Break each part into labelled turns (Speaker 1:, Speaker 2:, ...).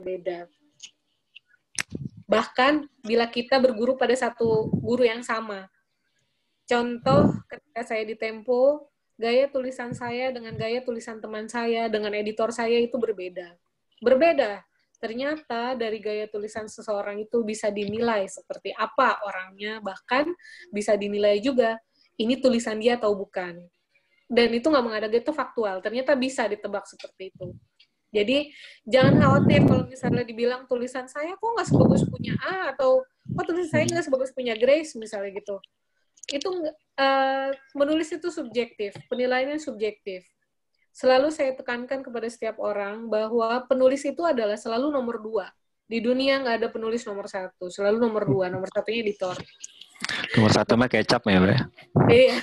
Speaker 1: berbeda. Bahkan bila kita berguru pada satu guru yang sama. Contoh, ketika saya di Tempo, gaya tulisan saya dengan gaya tulisan teman saya, dengan editor saya itu berbeda. Berbeda. Ternyata dari gaya tulisan seseorang itu bisa dinilai seperti apa orangnya, bahkan bisa dinilai juga, ini tulisan dia atau bukan. Dan itu nggak mengada itu faktual. Ternyata bisa ditebak seperti itu. Jadi jangan khawatir kalau misalnya dibilang tulisan saya kok nggak sebagus punya A, atau kok tulisan saya nggak sebagus punya Grace misalnya gitu. Itu menulis itu subjektif, penilaiannya subjektif. Selalu saya tekankan kepada setiap orang bahwa penulis itu adalah selalu nomor 2. Di dunia nggak ada penulis nomor 1, selalu nomor 2. Nomor 1-nya editor.
Speaker 2: Nomor 1 mah kecap ya, Mbak?
Speaker 1: Iya.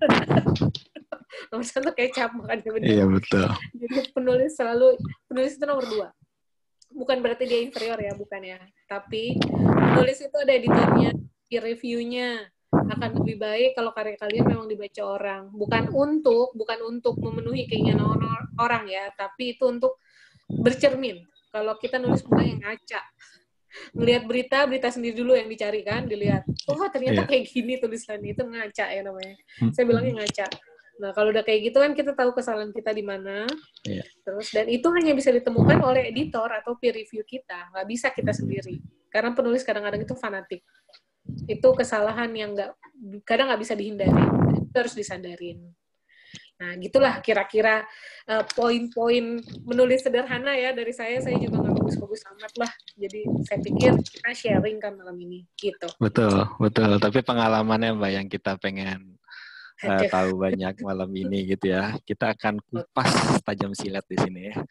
Speaker 1: Nomor 1 kecap, makanya benar.
Speaker 2: Iya, betul.
Speaker 1: Jadi penulis itu nomor 2. Bukan berarti dia inferior ya, bukan ya. Tapi penulis itu ada editornya, peer review-nya. Akan lebih baik kalau karya kalian memang dibaca orang. Bukan untuk memenuhi keinginan orang ya, tapi itu untuk bercermin. Kalau kita nulis bukan yang ngaca. Ngelihat berita sendiri dulu yang dicari kan, dilihat. Oh, ternyata kayak gini tulisannya, itu ngaca ya namanya. Saya bilangnya ngaca. Nah, kalau udah kayak gitu kan kita tahu kesalahan kita di mana. Terus, dan itu hanya bisa ditemukan oleh editor atau peer review kita. Nggak bisa kita sendiri. Karena penulis kadang-kadang itu fanatik. Itu kesalahan yang kadang nggak bisa dihindari. Itu harus disadarin. Nah, gitulah kira-kira poin-poin menulis sederhana ya dari saya. Saya juga nggak bagus-bagus amat lah. Jadi saya pikir kita sharing kan malam ini. Gitu.
Speaker 2: Betul. Tapi pengalamannya Mbak yang kita pengen tahu banyak malam ini gitu ya. Kita akan kupas tajam silat di sini ya.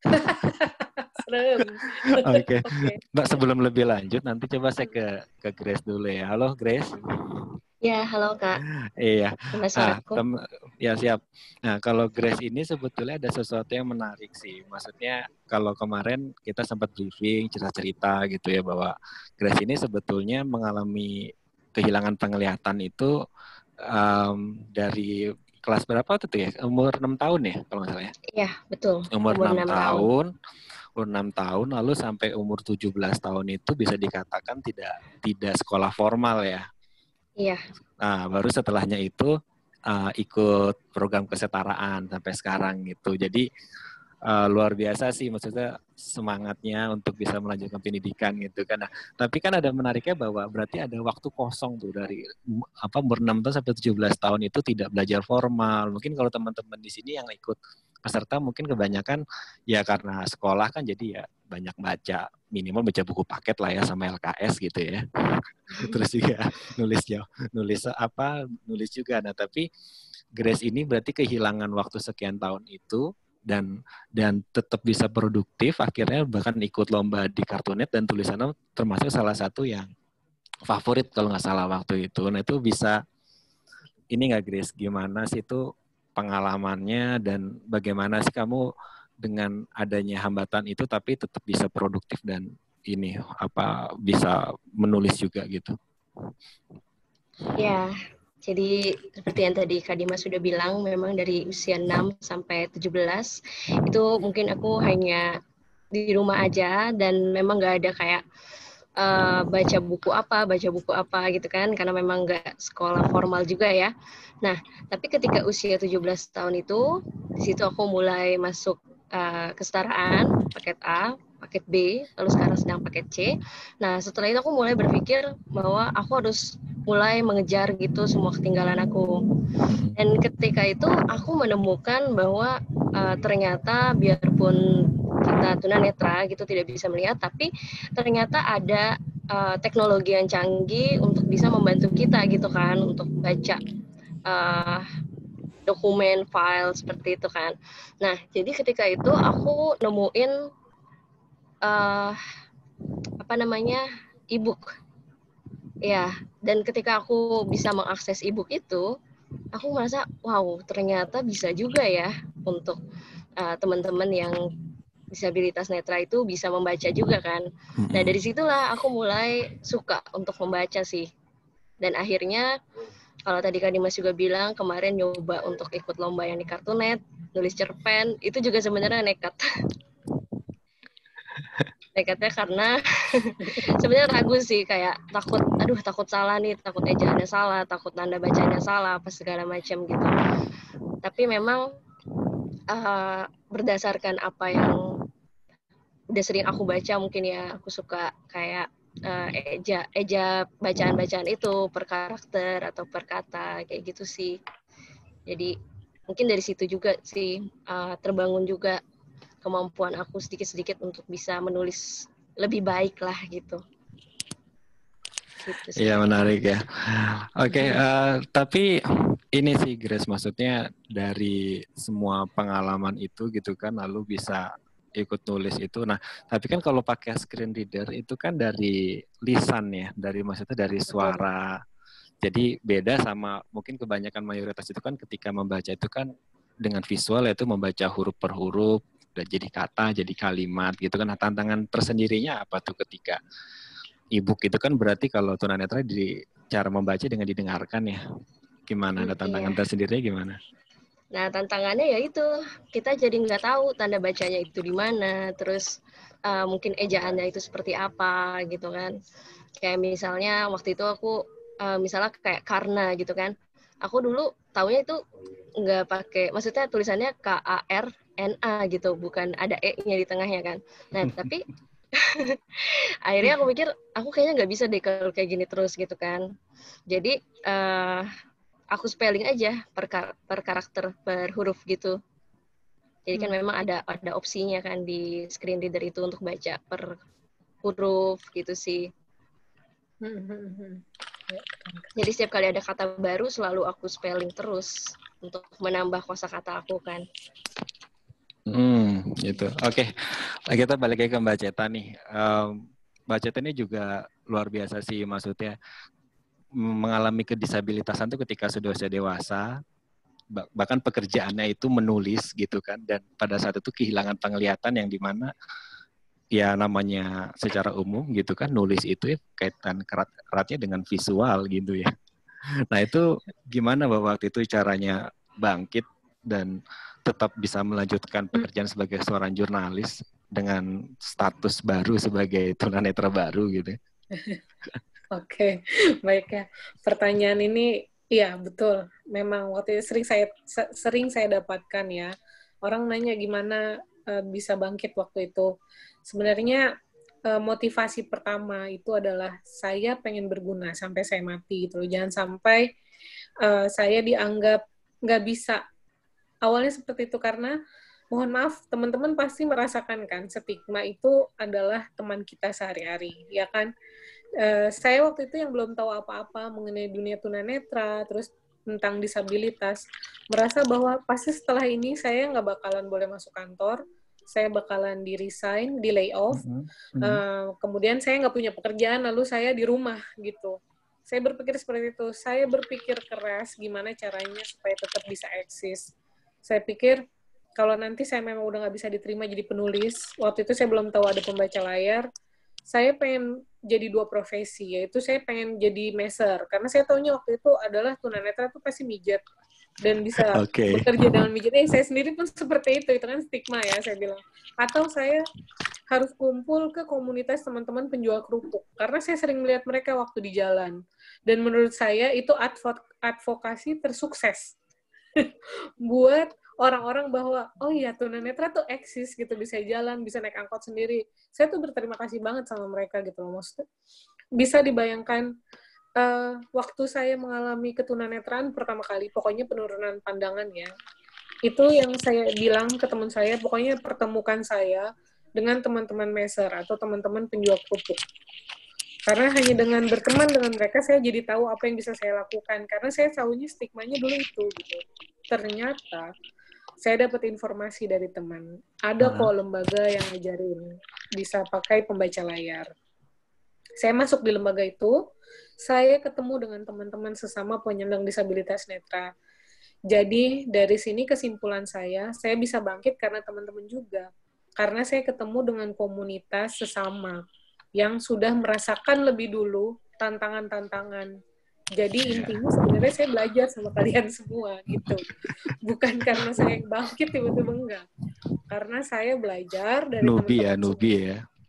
Speaker 2: Oke. Mbak, sebelum lebih lanjut, nanti coba saya ke Grace dulu ya. Halo Grace.
Speaker 3: Ya, halo Kak.
Speaker 2: Iya. Ya, siap. Nah, kalau Grace ini sebetulnya ada sesuatu yang menarik sih. Maksudnya kalau kemarin kita sempat briefing, cerita-cerita gitu ya, bahwa Grace ini sebetulnya mengalami kehilangan penglihatan itu dari kelas berapa tuh ya? Umur 6 tahun ya, kalau nggak salah ya?
Speaker 3: Iya, betul.
Speaker 2: Umur 6 tahun. Umur 6 tahun, lalu sampai umur 17 tahun itu bisa dikatakan tidak sekolah formal ya.
Speaker 3: Iya.
Speaker 2: Nah, baru setelahnya itu ikut program kesetaraan sampai sekarang gitu. Jadi luar biasa sih, maksudnya semangatnya untuk bisa melanjutkan pendidikan gitu kan. Nah, tapi kan ada menariknya bahwa berarti ada waktu kosong tuh dari umur 6 tahun sampai 17 tahun itu tidak belajar formal. Mungkin kalau teman-teman di sini yang ikut peserta mungkin kebanyakan ya karena sekolah kan, jadi ya banyak baca, minimal baca buku paket lah ya sama LKS gitu ya. Terus juga nulis juga. Nah, tapi Grace ini berarti kehilangan waktu sekian tahun itu dan tetap bisa produktif, akhirnya bahkan ikut lomba di Kartunet dan tulisannya termasuk salah satu yang favorit kalau nggak salah waktu itu. Nah, itu bisa ini nggak Grace, gimana sih itu pengalamannya dan bagaimana sih kamu dengan adanya hambatan itu tapi tetap bisa produktif dan ini bisa menulis juga gitu?
Speaker 3: Ya. Jadi seperti yang tadi Kak Dimas sudah bilang, memang dari usia 6 sampai 17 itu mungkin aku hanya di rumah aja dan memang nggak ada kayak baca buku apa gitu kan, karena memang nggak sekolah formal juga ya. Nah, tapi ketika usia 17 tahun itu, di situ aku mulai masuk kesetaraan, paket A, paket B, lalu sekarang sedang paket C. Nah, setelah itu aku mulai berpikir bahwa aku harus mulai mengejar gitu semua ketinggalan aku. Dan ketika itu aku menemukan bahwa ternyata biarpun kita tunanetra gitu tidak bisa melihat, tapi ternyata ada teknologi yang canggih untuk bisa membantu kita gitu kan, untuk baca dokumen, file seperti itu kan. Nah, jadi ketika itu aku nemuin e-book. Ya, dan ketika aku bisa mengakses e-book itu, aku merasa, wow, ternyata bisa juga ya untuk teman-teman yang disabilitas netra itu bisa membaca juga kan. Nah, dari situlah aku mulai suka untuk membaca sih. Dan akhirnya, kalau tadi Kak Dimas juga bilang, kemarin nyoba untuk ikut lomba yang di Kartunet, nulis cerpen, itu juga sebenarnya nekat. Nekatnya karena sebenarnya ragu sih, kayak takut salah nih, takut ejaannya salah, takut tanda bacanya salah, apa segala macam gitu. Tapi memang berdasarkan apa yang udah sering aku baca, mungkin ya aku suka kayak eja bacaan-bacaan itu per karakter atau per kata kayak gitu sih. Jadi mungkin dari situ juga sih terbangun juga kemampuan aku sedikit-sedikit untuk bisa menulis lebih baik lah gitu.
Speaker 2: Iya, menarik ya. Oke, tapi ini sih Grace, maksudnya dari semua pengalaman itu gitu kan, lalu bisa ikut nulis itu. Nah, tapi kan kalau pakai screen reader itu kan dari lisan ya, maksudnya dari suara. Jadi beda sama mungkin kebanyakan mayoritas itu kan ketika membaca itu kan dengan visual, yaitu membaca huruf per huruf, dan jadi kata, jadi kalimat gitu kan. Nah, tantangan tersendirinya apa tuh ketika e-book itu kan berarti kalau tunanetra di cara membaca dengan didengarkan ya. Gimana? Ada tantangan tersendirinya gimana?
Speaker 3: Nah, tantangannya ya itu, kita jadi nggak tahu tanda bacanya itu di mana, terus mungkin ejaannya itu seperti apa gitu kan. Kayak misalnya waktu itu aku, misalnya kayak karena gitu kan, aku dulu taunya itu nggak pakai, maksudnya tulisannya Karna gitu, bukan ada E-nya di tengahnya kan. Nah, tapi akhirnya aku mikir, aku kayaknya nggak bisa deh kalau kayak gini terus gitu kan. Jadi, aku spelling aja per karakter, per huruf gitu. Jadi kan memang ada opsinya kan di screen reader itu untuk baca per huruf gitu sih. Jadi setiap kali ada kata baru selalu aku spelling terus untuk menambah kosakata aku kan.
Speaker 2: Gitu. Oke. Kita balik lagi ke Mbak Ceta nih. Mbak Ceta ini juga luar biasa sih, maksudnya mengalami kedisabilitasan itu ketika sudah usia dewasa, bahkan pekerjaannya itu menulis gitu kan, dan pada saat itu kehilangan penglihatan yang dimana ya namanya secara umum gitu kan, nulis itu ya kaitan eratnya dengan visual gitu ya. Nah itu gimana Mbak waktu itu caranya bangkit dan tetap bisa melanjutkan pekerjaan sebagai seorang jurnalis dengan status baru sebagai tunanetra baru gitu?
Speaker 1: Oke, baik ya. Pertanyaan ini, iya betul. Memang waktu itu sering saya dapatkan ya. Orang nanya gimana bisa bangkit waktu itu. Sebenarnya motivasi pertama itu adalah saya pengen berguna sampai saya mati gitu. Jangan sampai saya dianggap nggak bisa. Awalnya seperti itu karena mohon maaf, teman-teman pasti merasakan kan stigma itu adalah teman kita sehari-hari, ya kan? Saya waktu itu yang belum tahu apa-apa mengenai dunia tunanetra, terus tentang disabilitas, merasa bahwa pasti setelah ini saya nggak bakalan boleh masuk kantor, saya bakalan di-resign, di-layoff, kemudian saya nggak punya pekerjaan, lalu saya di rumah gitu. Saya berpikir seperti itu, saya berpikir keras gimana caranya supaya tetap bisa eksis. Saya pikir kalau nanti saya memang udah nggak bisa diterima jadi penulis, waktu itu saya belum tahu ada pembaca layar, saya pengen jadi 2 profesi, yaitu saya pengen jadi meser, karena saya taunya waktu itu adalah tunanetra itu pasti mijat, dan bisa bekerja dengan mijat. Saya sendiri pun seperti itu kan stigma ya, saya bilang. Atau saya harus kumpul ke komunitas teman-teman penjual kerupuk, karena saya sering melihat mereka waktu di jalan, dan menurut saya itu advokasi tersukses buat orang-orang bahwa oh iya tunanetra tuh eksis gitu, bisa jalan, bisa naik angkot sendiri. Saya tuh berterima kasih banget sama mereka gitu loh. Maksudnya bisa dibayangkan waktu saya mengalami ketunanetraan pertama kali, pokoknya penurunan pandangan ya. Itu yang saya bilang ke teman saya, pokoknya pertemukan saya dengan teman-teman meser atau teman-teman penjual kerupuk. Karena hanya dengan berteman dengan mereka, saya jadi tahu apa yang bisa saya lakukan. Karena saya tahunya stigmanya dulu itu gitu. Ternyata saya dapat informasi dari teman. Ada kok lembaga yang ngajarin bisa pakai pembaca layar. Saya masuk di lembaga itu, saya ketemu dengan teman-teman sesama penyandang disabilitas netra. Jadi dari sini kesimpulan saya bisa bangkit karena teman-teman juga. Karena saya ketemu dengan komunitas sesama yang sudah merasakan lebih dulu tantangan-tantangan. Jadi intinya sebenarnya saya belajar sama kalian semua gitu. Bukan karena saya yang bangkit tiba-tiba enggak. Karena saya belajar dari teman-teman.
Speaker 2: Nubi ya.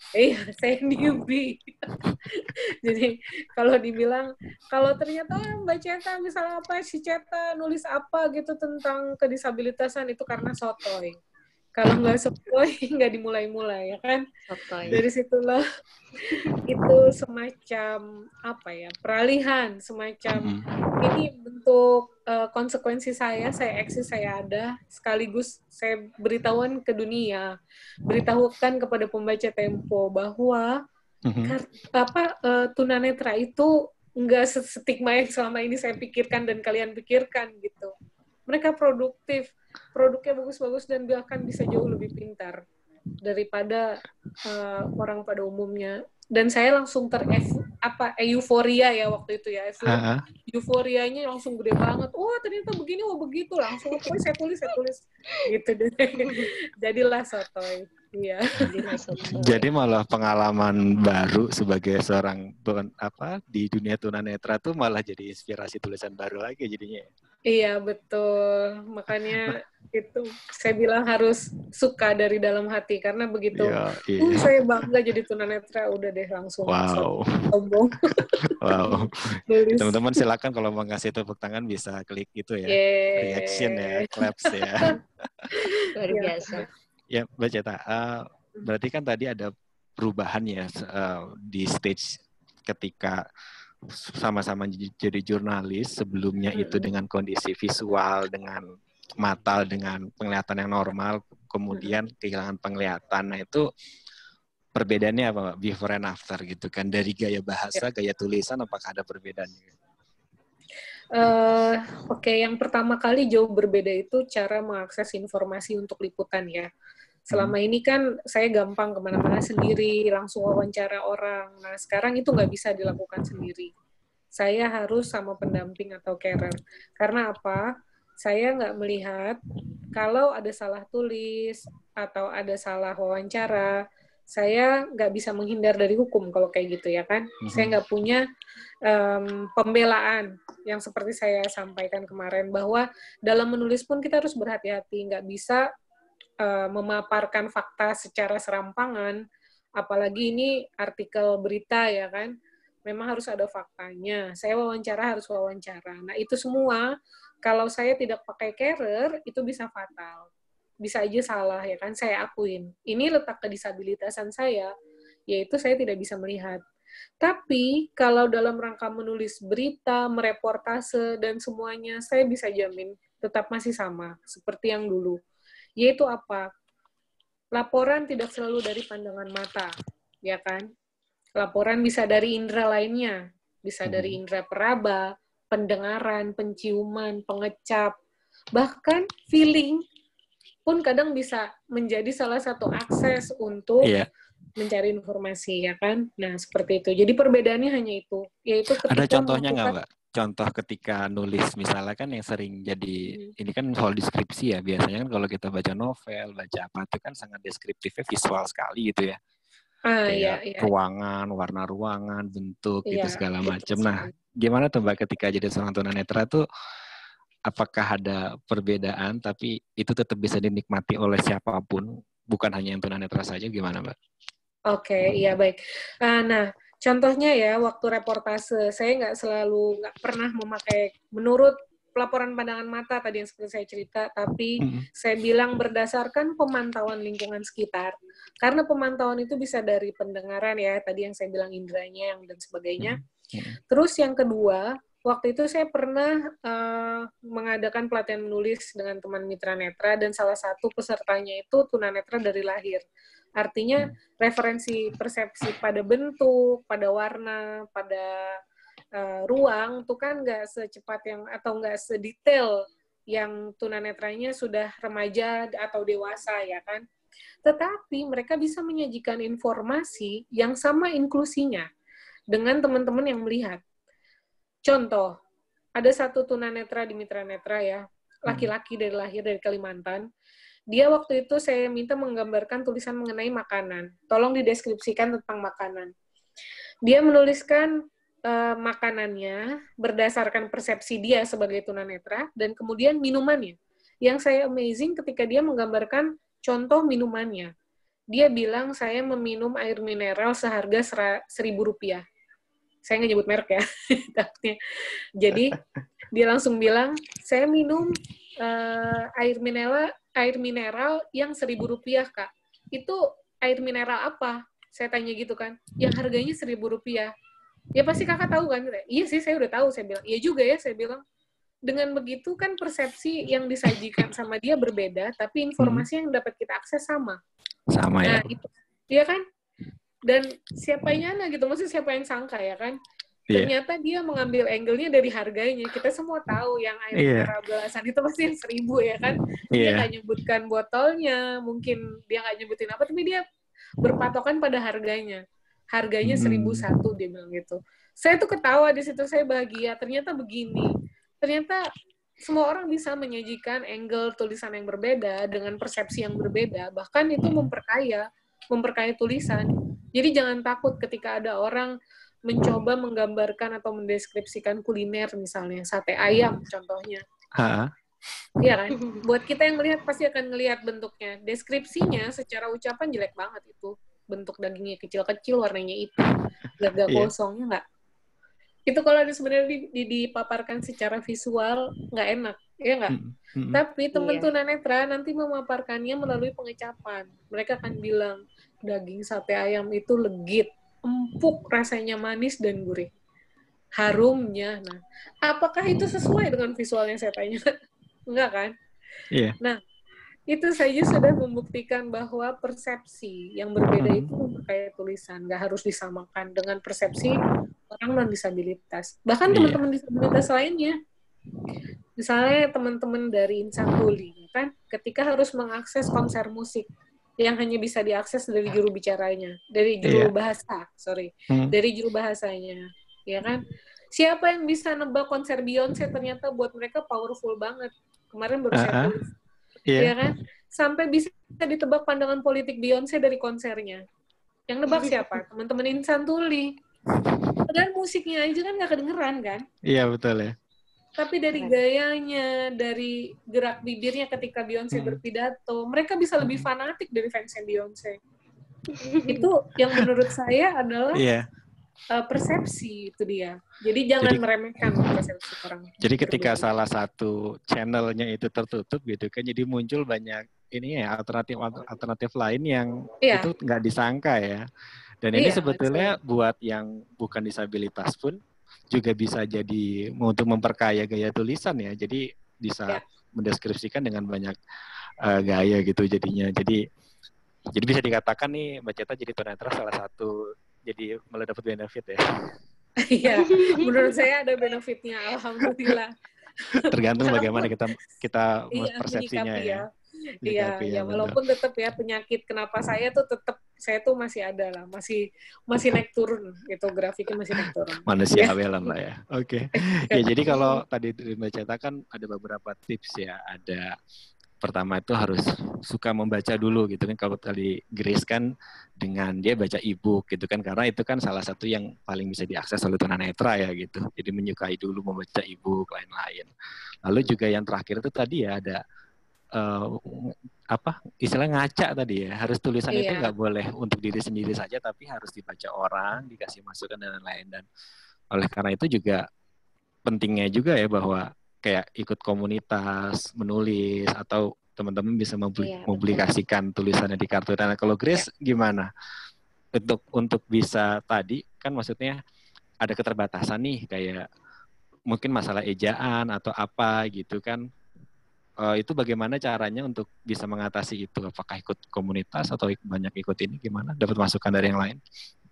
Speaker 1: Iya, saya newbie. Jadi kalau dibilang, kalau ternyata Mbak Ceta misalnya apa, si Ceta nulis apa gitu tentang kedisabilitasan, itu karena sotoy. Kalau nggak sotoy, nggak dimulai-mulai, ya kan?
Speaker 3: Sotoy.
Speaker 1: Dari situlah itu semacam apa ya, peralihan, semacam ini bentuk konsekuensi saya eksis, saya ada, sekaligus saya beritahuan ke dunia, beritahukan kepada pembaca Tempo bahwa tunanetra itu nggak stigma yang selama ini saya pikirkan dan kalian pikirkan gitu. Mereka produktif, produknya bagus-bagus dan bahkan bisa jauh lebih pintar daripada orang pada umumnya. Dan saya langsung euforia ya waktu itu ya. Euforianya langsung gede banget. Wah, ternyata begini, wah begitu. Langsung saya tulis gitu deh. Jadilah sotoy. Iya.
Speaker 2: Jadi malah pengalaman baru sebagai seorang di dunia tunanetra tuh malah jadi inspirasi tulisan baru lagi jadinya.
Speaker 1: Iya, betul. Makanya itu saya bilang harus suka dari dalam hati, karena begitu saya bangga jadi tunanetra, udah deh langsung sombong.
Speaker 2: Wow. Teman-teman silakan kalau mau ngasih tepuk tangan bisa klik itu ya. Reaction ya, claps ya.
Speaker 3: Luar biasa.
Speaker 2: Ya, Mbak Ceta, berarti kan tadi ada perubahan ya di stage ketika sama-sama jadi jurnalis, sebelumnya itu dengan kondisi visual, dengan mata, dengan penglihatan yang normal, kemudian kehilangan penglihatan. Nah itu perbedaannya apa, Mbak? Before and after gitu kan, dari gaya bahasa, gaya tulisan, apakah ada perbedaannya?
Speaker 1: Oke, yang pertama kali jauh berbeda itu cara mengakses informasi untuk liputan ya. Selama ini kan saya gampang kemana-mana sendiri, langsung wawancara orang. Nah, sekarang itu nggak bisa dilakukan sendiri. Saya harus sama pendamping atau carer. Karena apa? Saya nggak melihat kalau ada salah tulis atau ada salah wawancara, saya nggak bisa menghindar dari hukum kalau kayak gitu ya kan. Saya nggak punya pembelaan yang seperti saya sampaikan kemarin, bahwa dalam menulis pun kita harus berhati-hati, nggak bisa memaparkan fakta secara serampangan, apalagi ini artikel berita ya kan, memang harus ada faktanya. Saya wawancara harus wawancara. Nah itu semua kalau saya tidak pakai carer itu bisa fatal, bisa aja salah ya kan, saya akuin. Ini letak kedisabilitasan saya, yaitu saya tidak bisa melihat. Tapi kalau dalam rangka menulis berita, mereportase dan semuanya, saya bisa jamin tetap masih sama seperti yang dulu. Yaitu apa? Laporan tidak selalu dari pandangan mata, ya kan? Laporan bisa dari indera lainnya, bisa dari indera peraba, pendengaran, penciuman, pengecap, bahkan feeling pun kadang bisa menjadi salah satu akses untuk mencari informasi, ya kan? Nah, seperti itu. Jadi perbedaannya hanya itu, yaitu ketika
Speaker 2: ada contohnya nggak, Mbak? Contoh ketika nulis, misalnya kan yang sering jadi, ini kan soal deskripsi ya, biasanya kan kalau kita baca novel, baca apa, itu kan sangat deskriptifnya visual sekali gitu ya. Kayak ruangan, warna ruangan, bentuk, gitu segala macam. Nah, gimana tuh Mbak ketika jadi seorang tunanetra tuh, apakah ada perbedaan, tapi itu tetap bisa dinikmati oleh siapapun, bukan hanya yang tunanetra saja, gimana Mbak?
Speaker 1: Oke, iya baik. Nah, contohnya ya, waktu reportase, saya nggak pernah memakai, menurut pelaporan pandangan mata tadi yang seperti saya cerita, tapi saya bilang berdasarkan pemantauan lingkungan sekitar. Karena pemantauan itu bisa dari pendengaran ya, tadi yang saya bilang inderanya dan sebagainya. Terus yang kedua, waktu itu saya pernah mengadakan pelatihan menulis dengan teman mitra netra, dan salah satu pesertanya itu tunanetra dari lahir. Artinya referensi persepsi pada bentuk, pada warna, pada ruang, itu kan nggak secepat yang, atau nggak sedetail yang tunanetranya sudah remaja atau dewasa, ya kan. Tetapi mereka bisa menyajikan informasi yang sama inklusinya dengan teman-teman yang melihat. Contoh, ada satu tunanetra di Mitra Netra ya, laki-laki dari lahir dari Kalimantan. Dia waktu itu saya minta menggambarkan tulisan mengenai makanan. Tolong dideskripsikan tentang makanan. Dia menuliskan makanannya berdasarkan persepsi dia sebagai tunanetra, dan kemudian minumannya. Yang saya amazing ketika dia menggambarkan contoh minumannya. dia bilang saya meminum air mineral seharga Rp1.000. Saya nggak nyebut merek ya. Jadi dia langsung bilang, saya minum air mineral yang Rp1.000, Kak. Itu air mineral apa? Saya tanya gitu kan. Yang harganya Rp1.000. Ya pasti kakak tahu kan? Iya sih, saya udah tahu. Saya bilang, iya juga ya. Saya bilang, dengan begitu kan persepsi yang disajikan sama dia berbeda, tapi informasi yang dapat kita akses sama.
Speaker 2: Sama ya.
Speaker 1: Nah, itu. Iya kan? Dan siapa yang nyana gitu, maksudnya siapa yang sangka ya kan? Ternyata dia mengambil angle-nya dari harganya. Kita semua tahu yang air mineral belasan itu pasti yang 1.000 ya kan? Dia nggak nyebutkan botolnya, mungkin dia nggak nyebutin apa, tapi dia berpatokan pada harganya. Harganya 1.001, dia bilang gitu. Saya tuh ketawa di situ, saya bahagia. Ternyata begini. Ternyata semua orang bisa menyajikan angle tulisan yang berbeda dengan persepsi yang berbeda. Bahkan itu memperkaya tulisan. Jadi jangan takut ketika ada orang mencoba menggambarkan atau mendeskripsikan kuliner, misalnya sate ayam contohnya. Iya kan? Buat kita yang melihat pasti akan ngelihat bentuknya. Deskripsinya secara ucapan jelek banget itu. Bentuk dagingnya kecil-kecil, warnanya hitam, gak kosongnya nggak. Itu kalau sebenarnya dipaparkan secara visual nggak enak, ya nggak? Tapi teman tunanetra nanti memaparkannya melalui pengecapan. Mereka akan bilang daging sate ayam itu legit, empuk, rasanya manis dan gurih, harumnya. Nah, apakah itu sesuai dengan visual yang saya tanya? Enggak kan?
Speaker 2: Iya.
Speaker 1: Nah, itu saja sudah membuktikan bahwa persepsi yang berbeda itu memperkaya tulisan. Nggak harus disamakan dengan persepsi orang non-disabilitas. Bahkan teman-teman disabilitas lainnya. Misalnya teman-teman dari Insan Tuli, kan, ketika harus mengakses konser musik yang hanya bisa diakses dari juru bicaranya, dari juru bahasa, dari juru bahasanya, ya kan? Siapa yang bisa nebak konser Beyonce ternyata buat mereka powerful banget. Kemarin baru saya tulis. Ya kan? Sampai bisa ditebak pandangan politik Beyonce dari konsernya. Yang nebak siapa? Teman-teman Insan Tuli. Padahal musiknya aja kan nggak kedengeran kan?
Speaker 2: Iya, betul ya.
Speaker 1: Tapi dari gayanya, dari gerak bibirnya ketika Beyonce berpidato, mereka bisa lebih fanatik dari fansnya Beyonce. Itu yang menurut saya adalah persepsi, itu dia. Jadi jangan meremehkan persepsi orang.
Speaker 2: Jadi ketika salah satu channelnya itu tertutup gitu kan, jadi muncul banyak ini ya alternatif lain yang itu nggak disangka ya. Dan ini sebetulnya buat yang bukan disabilitas pun juga bisa jadi untuk memperkaya gaya tulisan ya. Jadi bisa mendeskripsikan dengan banyak gaya gitu jadinya. Jadi bisa dikatakan nih Mbak Ceta jadi tunanetra salah satu jadi malah dapat benefit ya.
Speaker 1: Iya, menurut saya ada benefitnya, alhamdulillah.
Speaker 2: Tergantung bagaimana kita persepsinya ya.
Speaker 1: Iya, walaupun tetap ya penyakit kenapa saya tuh masih ada lah, masih naik turun, itu grafiknya masih naik turun.
Speaker 2: Manusiawi lah Mbak ya. Oke. Ya jadi kalau tadi Mbak Ceta kan ada beberapa tips ya, ada pertama itu harus suka membaca dulu gitu kan. Kalau tadi Grace kan dengan dia baca e-book gitu kan, karena itu kan salah satu yang paling bisa diakses oleh tunanetra ya gitu. Jadi menyukai dulu membaca e-book lain-lain. Lalu juga yang terakhir itu tadi ya ada istilah ngaca tadi ya. Harus tulisan itu nggak boleh untuk diri sendiri saja, tapi harus dibaca orang, dikasih masukan dan lain-lain. Dan oleh karena itu juga pentingnya juga ya bahwa kayak ikut komunitas, menulis, atau teman-teman bisa mempublikasikan tulisannya di kartu. Nah, kalau Grace gimana? Untuk bisa tadi, kan maksudnya ada keterbatasan nih, kayak mungkin masalah ejaan atau apa gitu kan. Itu bagaimana caranya untuk bisa mengatasi itu? Apakah ikut komunitas atau banyak ikut ini? Gimana? Dapat masukan dari yang lain?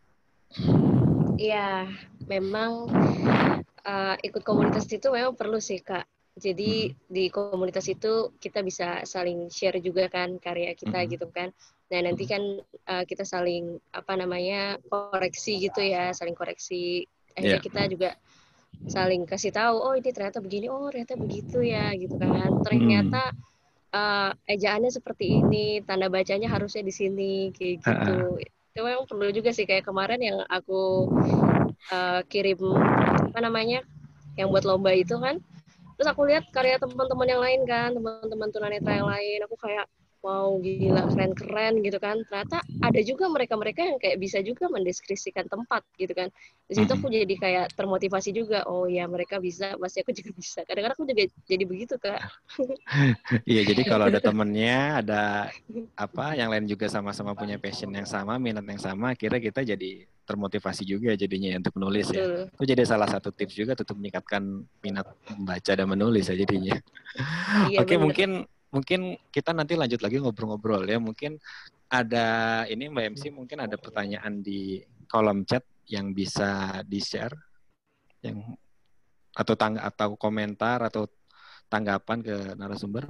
Speaker 3: Iya, memang ikut komunitas itu memang perlu sih Kak. Jadi di komunitas itu kita bisa saling share juga kan karya kita gitu kan. Nah nanti kan kita saling koreksi gitu ya, saling koreksi. Akhirnya kita juga saling kasih tahu, oh ini ternyata begini, oh ternyata begitu ya gitu kan. Ternyata ejaannya seperti ini, tanda bacanya harusnya di sini kayak gitu. Itu memang perlu juga sih, kayak kemarin yang aku kirim yang buat lomba itu kan, terus aku lihat karya teman-teman yang lain kan, teman-teman tunanetra yang lain, aku kayak wow gila keren-keren gitu kan. Ternyata ada juga mereka-mereka yang kayak bisa juga mendeskripsikan tempat gitu kan. Di situ aku jadi kayak termotivasi juga. Oh ya mereka bisa, pasti aku juga bisa. Kadang-kadang aku juga jadi begitu Kak.
Speaker 2: Iya, jadi kalau ada temennya, ada apa, yang lain juga sama-sama punya passion yang sama, minat yang sama, akhirnya kita jadi termotivasi juga jadinya untuk menulis ya.
Speaker 3: Betul.
Speaker 2: Itu jadi salah satu tips juga untuk meningkatkan minat membaca dan menulis ya jadinya.
Speaker 3: Iya
Speaker 2: Oke,
Speaker 3: bener.
Speaker 2: mungkin kita nanti lanjut lagi ngobrol-ngobrol ya. Mungkin ada ini Mbak MC, mungkin ada pertanyaan di kolom chat yang bisa di-share yang atau komentar atau tanggapan ke narasumber.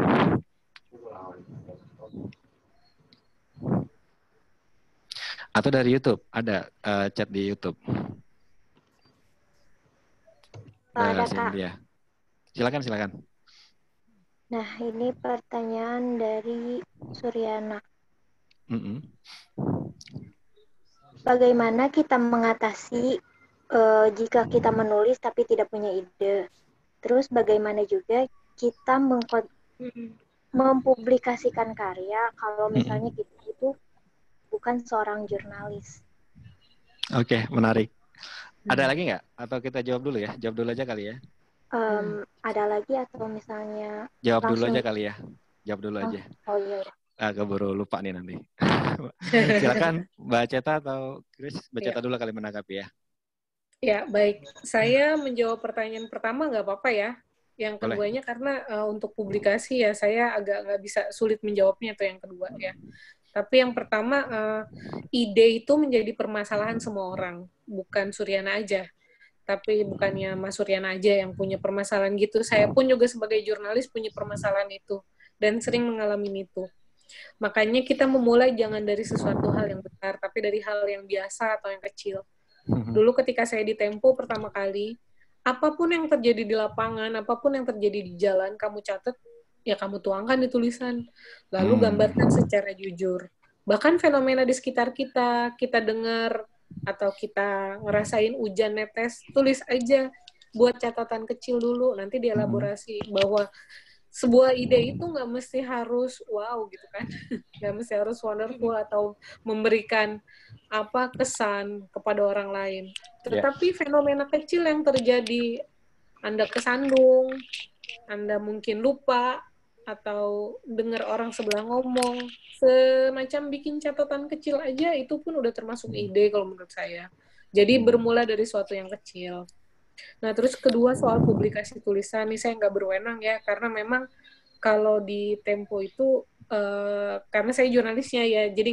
Speaker 2: Atau dari YouTube, ada chat di YouTube.
Speaker 4: Ada,
Speaker 2: Mbak
Speaker 4: Kak.
Speaker 2: Cynthia. Silakan.
Speaker 4: Nah, ini pertanyaan dari Suryana. Bagaimana kita mengatasi jika kita menulis tapi tidak punya ide? Terus bagaimana juga kita mempublikasikan karya kalau misalnya kita itu bukan seorang jurnalis?
Speaker 2: Oke, menarik. Ada lagi nggak? Atau kita jawab dulu ya? Jawab dulu aja kali ya.
Speaker 4: Ada lagi atau misalnya
Speaker 2: Jawab dulu
Speaker 4: langsung
Speaker 2: aja kali ya. Jawab dulu aja.
Speaker 4: Oh iya.
Speaker 2: Keburu lupa nih nanti. Silakan Mbak Ceta atau Chris. Mbak Ceta dulu kali menanggapi ya.
Speaker 1: Ya, baik. Saya menjawab pertanyaan pertama nggak apa-apa ya. Yang
Speaker 2: Boleh.
Speaker 1: keduanya karena untuk publikasi ya saya agak nggak bisa, sulit menjawabnya atau yang kedua ya. Tapi yang pertama, ide itu menjadi permasalahan semua orang, bukan Suryana aja. Tapi bukannya Mas Suryana aja yang punya permasalahan gitu. Saya pun juga sebagai jurnalis punya permasalahan itu dan sering mengalami itu. Makanya kita memulai jangan dari sesuatu hal yang besar, tapi dari hal yang biasa atau yang kecil. Dulu ketika saya di Tempo pertama kali, apapun yang terjadi di lapangan, apapun yang terjadi di jalan, kamu catat, ya kamu tuangkan di tulisan. Lalu gambarkan secara jujur. Bahkan fenomena di sekitar kita, kita dengar, atau kita ngerasain hujan netes, tulis aja. Buat catatan kecil dulu, nanti dielaborasi bahwa sebuah ide itu nggak mesti harus wow gitu kan, nggak mesti harus wonderful atau memberikan apa kesan kepada orang lain. Tetapi fenomena kecil yang terjadi, Anda kesandung, Anda mungkin lupa, atau dengar orang sebelah ngomong, semacam bikin catatan kecil aja, itu pun udah termasuk ide kalau menurut saya. Jadi bermula dari suatu yang kecil. Nah, terus kedua soal publikasi tulisan, ini saya nggak berwenang ya, karena memang kalau di Tempo itu, karena saya jurnalisnya ya, jadi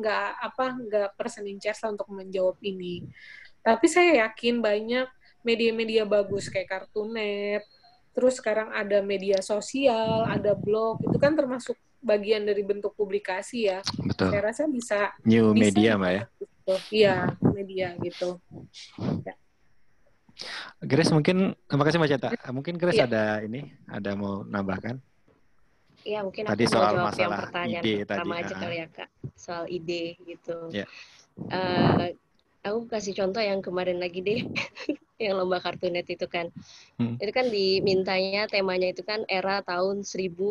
Speaker 1: nggak person in charge untuk menjawab ini. Tapi saya yakin banyak media-media bagus kayak Kartunet, terus sekarang ada media sosial, ada blog, itu kan termasuk bagian dari bentuk publikasi ya.
Speaker 2: Betul.
Speaker 1: Saya rasa bisa.
Speaker 2: Media, Mbak ya?
Speaker 1: Iya, media gitu. Ya.
Speaker 2: Grace mungkin, terima kasih Mbak Ceta. Mungkin Grace ada mau nambahkan?
Speaker 3: Iya, mungkin
Speaker 2: tadi
Speaker 3: aku mau
Speaker 2: soal
Speaker 3: jawab yang
Speaker 2: masalah
Speaker 3: pertanyaan
Speaker 2: ide
Speaker 3: pertama
Speaker 2: tadi.
Speaker 3: aja kali ya Kak, soal ide gitu.
Speaker 2: Yeah.
Speaker 3: Aku kasih contoh yang kemarin lagi deh, yang lomba Kartunet itu kan. Itu kan dimintanya temanya itu kan era tahun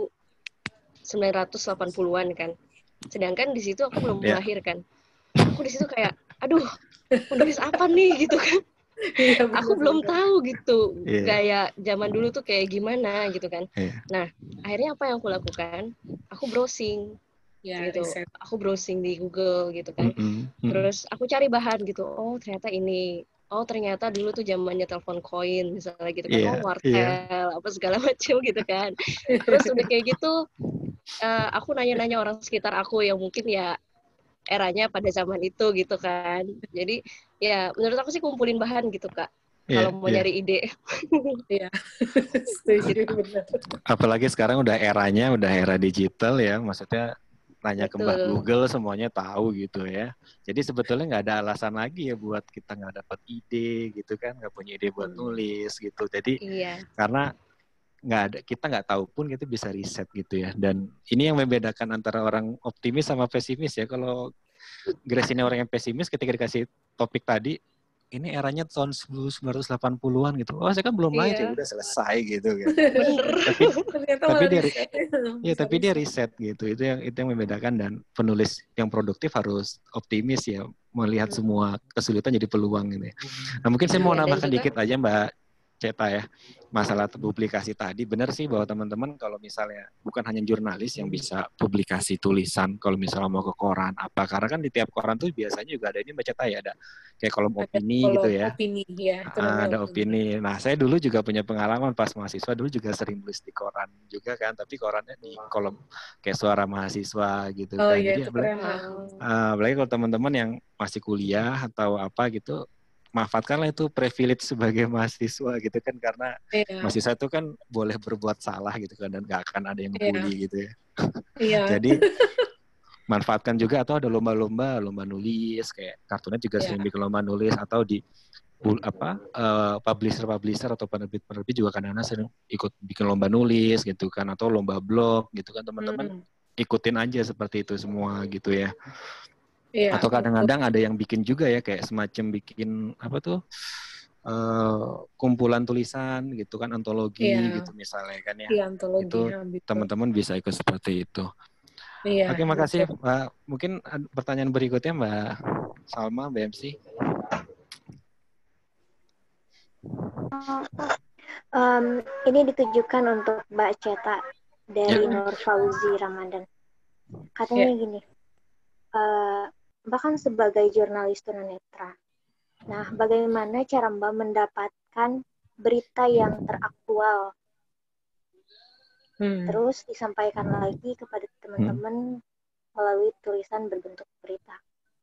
Speaker 3: 1980-an kan. Sedangkan di situ aku belum lahir kan. Aku di situ kayak, aduh, menulis apa nih gitu kan. Aku belum tahu gitu, kayak zaman dulu tuh kayak gimana gitu kan. Nah, akhirnya apa yang aku lakukan? Aku browsing gitu. Aku browsing di Google gitu kan. Terus aku cari bahan gitu. Oh, ternyata ini. Oh, ternyata dulu tuh zamannya telepon koin misalnya gitu kan. Oh, wartel apa segala macam gitu kan. Terus udah kayak gitu aku nanya-nanya orang sekitar aku yang mungkin ya eranya pada zaman itu gitu kan. Jadi ya menurut aku sih kumpulin bahan gitu Kak. Kalau mau nyari ide.
Speaker 1: Iya. Setuju benar.
Speaker 2: Apalagi sekarang udah eranya udah era digital ya, maksudnya nanya ke Mbak Google semuanya tahu gitu ya. Jadi sebetulnya nggak ada alasan lagi ya buat kita nggak dapat ide gitu kan, nggak punya ide buat nulis gitu. Jadi karena kita nggak tahu pun kita bisa riset gitu ya. Dan ini yang membedakan antara orang optimis sama pesimis ya. Kalau Grace ini orang yang pesimis, ketika dikasih topik tadi ini eranya tahun 1980-an gitu. Oh, saya kan belum lahir, ya
Speaker 1: Iya.
Speaker 2: udah selesai gitu kan.
Speaker 1: Bener.
Speaker 2: Tapi
Speaker 1: Ternyata
Speaker 2: tapi
Speaker 1: malah
Speaker 2: dia
Speaker 1: riset.
Speaker 2: ya tapi dia riset gitu. Itu yang membedakan, dan penulis yang produktif harus optimis ya, melihat semua kesulitan jadi peluang gitu ya. Nah, mungkin saya mau
Speaker 3: Iya, dan
Speaker 2: nambahkan
Speaker 3: juga
Speaker 2: dikit aja Mbak Ceta ya. Masalah publikasi tadi, benar sih bahwa teman-teman kalau misalnya bukan hanya jurnalis yang bisa publikasi tulisan, kalau misalnya mau ke koran apa, karena kan di tiap koran tuh biasanya juga ada ini Mbak Ceta ya, ada kayak kolom
Speaker 1: Ada
Speaker 2: opini gitu
Speaker 1: kolom
Speaker 2: ya.
Speaker 1: opini ya, itu namanya
Speaker 2: Ada opini. Nah, saya dulu juga punya pengalaman pas mahasiswa, dulu juga sering nulis di koran juga kan, tapi korannya di kolom kayak Suara Mahasiswa gitu
Speaker 1: Oh
Speaker 2: kan.
Speaker 1: iya,
Speaker 2: Jadi
Speaker 1: itu keren.
Speaker 2: apalagi kalau teman-teman yang masih kuliah atau apa gitu, manfaatkanlah itu privilege sebagai mahasiswa gitu kan, karena
Speaker 1: Iya,
Speaker 2: mahasiswa itu kan boleh berbuat salah gitu kan, dan gak akan ada yang
Speaker 1: iya,
Speaker 2: ngebully gitu ya.
Speaker 1: iya,
Speaker 2: Jadi manfaatkan juga, atau ada lomba nulis, kayak Kartunet juga
Speaker 1: iya.
Speaker 2: sering bikin lomba nulis, atau di publisher atau penerbit juga kadang-kadang sering ikut bikin lomba nulis gitu kan, atau lomba blog gitu kan, teman-teman ikutin aja seperti itu semua gitu ya.
Speaker 1: Iya,
Speaker 2: Atau
Speaker 1: betul.
Speaker 2: kadang-kadang ada yang bikin juga ya, kayak semacam bikin apa tuh, kumpulan tulisan gitu kan, antologi
Speaker 1: Iya,
Speaker 2: gitu misalnya kan ya.
Speaker 1: iya, antologi,
Speaker 2: Itu
Speaker 1: ya, betul.
Speaker 2: teman-teman bisa ikut seperti itu.
Speaker 1: Iya,
Speaker 2: Oke, makasih
Speaker 1: betul.
Speaker 2: Mbak. Mungkin pertanyaan berikutnya Mbak Salma, BMC.
Speaker 4: Ini ditujukan untuk Mbak Ceta dari
Speaker 2: Ya.
Speaker 4: Nur Fauzi Ramadan.
Speaker 1: Ya.
Speaker 4: Katanya gini, Mbak kan sebagai jurnalis tunanetra. Nah, bagaimana cara Mbak mendapatkan berita yang teraktual, terus disampaikan lagi kepada teman-teman melalui tulisan berbentuk berita?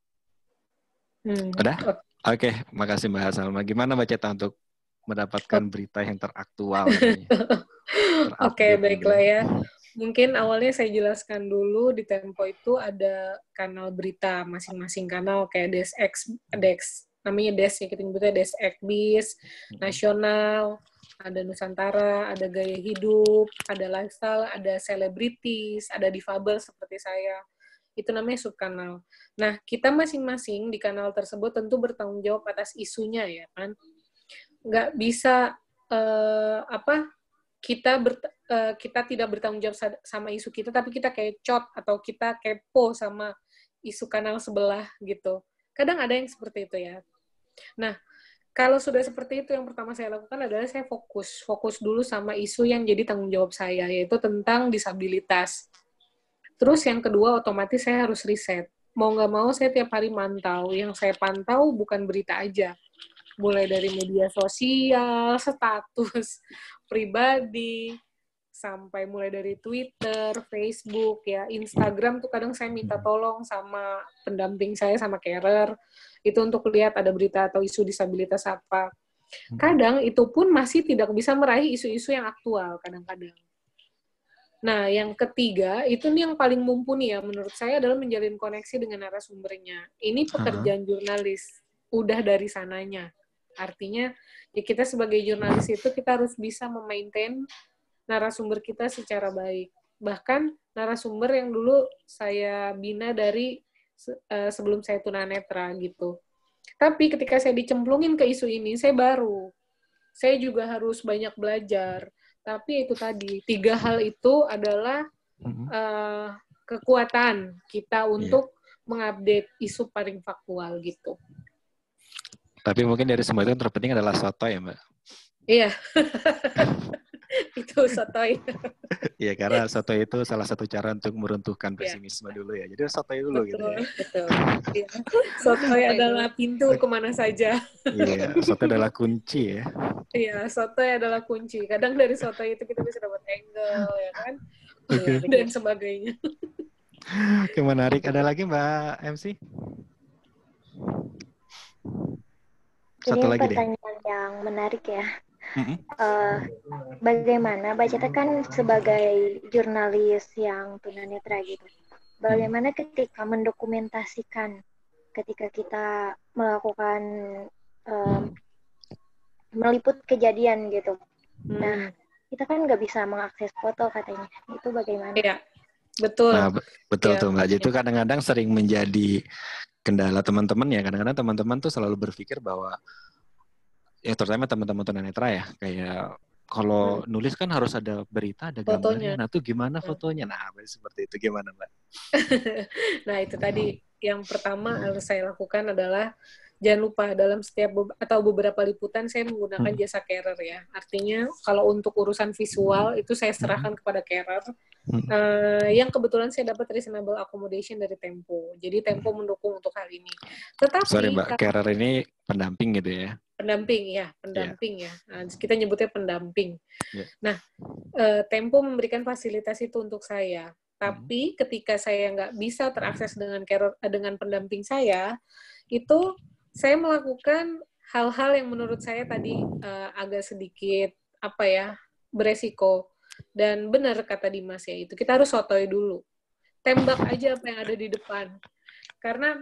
Speaker 2: Udah? Oke, makasih Mbak Salma. Gimana Mbak Ceta untuk mendapatkan berita yang teraktual?
Speaker 1: Oke, baiklah ya. Mungkin awalnya saya jelaskan dulu, di Tempo itu ada kanal berita, masing-masing kanal kayak Dex, namanya Dex ya, kita nyebutnya Dex Ekbis, Nasional, ada Nusantara, ada Gaya Hidup, ada Lifestyle, ada Selebritis, ada Difabel seperti saya. Itu namanya subkanal. Nah, kita masing-masing di kanal tersebut tentu bertanggung jawab atas isunya ya kan. Nggak bisa kita tidak bertanggung jawab sama isu kita, tapi kita kecot atau kita kepo sama isu kanal sebelah gitu. Kadang ada yang seperti itu ya. Nah, kalau sudah seperti itu, yang pertama saya lakukan adalah saya fokus dulu sama isu yang jadi tanggung jawab saya, yaitu tentang disabilitas. Terus yang kedua, otomatis saya harus riset. Mau nggak mau, saya tiap hari mantau. Yang saya pantau bukan berita aja, mulai dari media sosial, status pribadi, sampai mulai dari Twitter, Facebook, ya, Instagram tuh kadang saya minta tolong sama pendamping saya, sama carer, itu untuk lihat ada berita atau isu disabilitas apa. Kadang itu pun masih tidak bisa meraih isu-isu yang aktual, kadang-kadang. Nah, yang ketiga, itu nih yang paling mumpuni ya, menurut saya adalah menjalin koneksi dengan narasumbernya. Ini pekerjaan jurnalis, udah dari sananya. Artinya, ya kita sebagai jurnalis itu kita harus bisa memaintain narasumber kita secara baik. Bahkan narasumber yang dulu saya bina dari sebelum saya tunanetra gitu. Tapi ketika saya dicemplungin ke isu ini, saya juga harus banyak belajar. Tapi itu tadi, 3 hal itu adalah kekuatan kita untuk mengupdate isu paling faktual gitu.
Speaker 2: Tapi mungkin dari semua itu yang terpenting adalah soto ya Mbak?
Speaker 1: Iya. Itu sotoy.
Speaker 2: Iya, karena sotoy itu salah satu cara untuk meruntuhkan pesimisme dulu ya. Jadi sotoy dulu gitu ya.
Speaker 3: betul.
Speaker 1: Iya. Sotoy adalah pintu kemana saja.
Speaker 2: Iya, sotoy adalah kunci ya.
Speaker 1: Iya, sotoy adalah kunci. Kadang dari sotoy itu kita bisa dapat angle, ya kan?
Speaker 2: Oke.
Speaker 1: Dan sebagainya.
Speaker 2: Oke, menarik. Ada lagi Mbak MC? Satu
Speaker 4: Ini
Speaker 2: lagi deh.
Speaker 4: pertanyaan yang menarik ya. Bagaimana Mbak Ceta kan sebagai jurnalis yang tunanetra gitu, bagaimana ketika mendokumentasikan ketika kita melakukan meliput kejadian gitu. Nah, kita kan nggak bisa mengakses foto katanya. Itu bagaimana?
Speaker 1: Iya, betul.
Speaker 2: Nah, betul tuh Mbak. Itu kadang-kadang sering menjadi kendala teman-teman ya, kadang-kadang teman-teman tuh selalu berpikir bahwa ya terutama teman-teman tunanetra ya, kayak kalau nulis kan harus ada berita, ada gambarnya.
Speaker 1: Fotonya.
Speaker 2: Nah, tuh gimana fotonya? Nah, seperti itu gimana, Mbak?
Speaker 1: Nah, itu tadi yang pertama harus saya lakukan adalah jangan lupa dalam setiap atau beberapa liputan saya menggunakan jasa carer ya. Artinya kalau untuk urusan visual itu saya serahkan kepada carer. Yang kebetulan saya dapat reasonable accommodation dari Tempo. Jadi Tempo mendukung untuk hal ini. Tetapi
Speaker 2: sorry Mbak, carer ini pendamping gitu ya?
Speaker 1: Pendamping ya. Nah, kita nyebutnya pendamping.
Speaker 2: Yeah.
Speaker 1: Nah, Tempo memberikan fasilitas itu untuk saya. Tapi ketika saya nggak bisa terakses dengan pendamping saya, itu saya melakukan hal-hal yang menurut saya tadi agak sedikit beresiko. Dan benar kata Dimas ya, itu kita harus sotoy dulu. Tembak aja apa yang ada di depan. Karena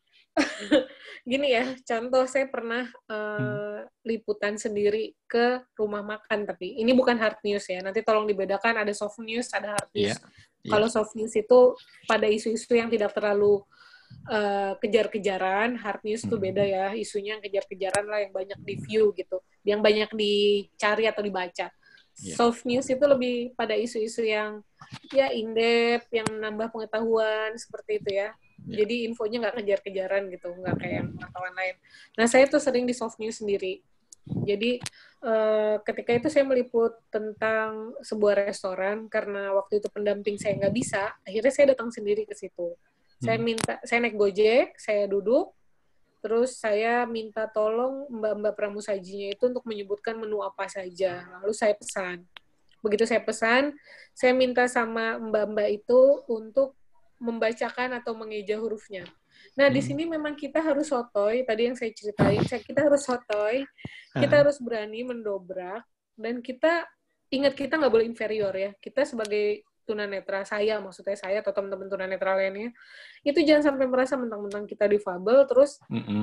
Speaker 1: gini ya, contoh saya pernah liputan sendiri ke rumah makan, tapi ini bukan hard news ya. Nanti tolong dibedakan, ada soft news, ada hard news. Kalau soft news itu pada isu-isu yang tidak terlalu kejar-kejaran, hard news itu beda ya. Isunya yang kejar-kejaran lah, yang banyak di-view gitu, yang banyak dicari atau dibaca. Soft news itu lebih pada isu-isu yang ya in-depth, yang menambah pengetahuan, seperti itu ya. Jadi infonya nggak kejar-kejaran gitu, nggak kayak yang wartawan lain. Nah, saya tuh sering di soft news sendiri. Jadi ketika itu saya meliput tentang sebuah restoran, karena waktu itu pendamping saya nggak bisa, akhirnya saya datang sendiri ke situ. Saya naik Gojek, saya duduk, terus saya minta tolong mbak-mbak pramusajinya itu untuk menyebutkan menu apa saja. Lalu saya pesan. Begitu saya pesan, saya minta sama mbak-mbak itu untuk membacakan atau mengeja hurufnya. Nah, di sini memang kita harus sotoy, tadi yang saya ceritain, kita harus sotoy, kita harus berani mendobrak, dan kita nggak boleh inferior ya. Kita sebagai tunanetra, maksudnya saya atau teman-teman tunanetra lainnya, itu jangan sampai merasa mentang-mentang kita difabel, terus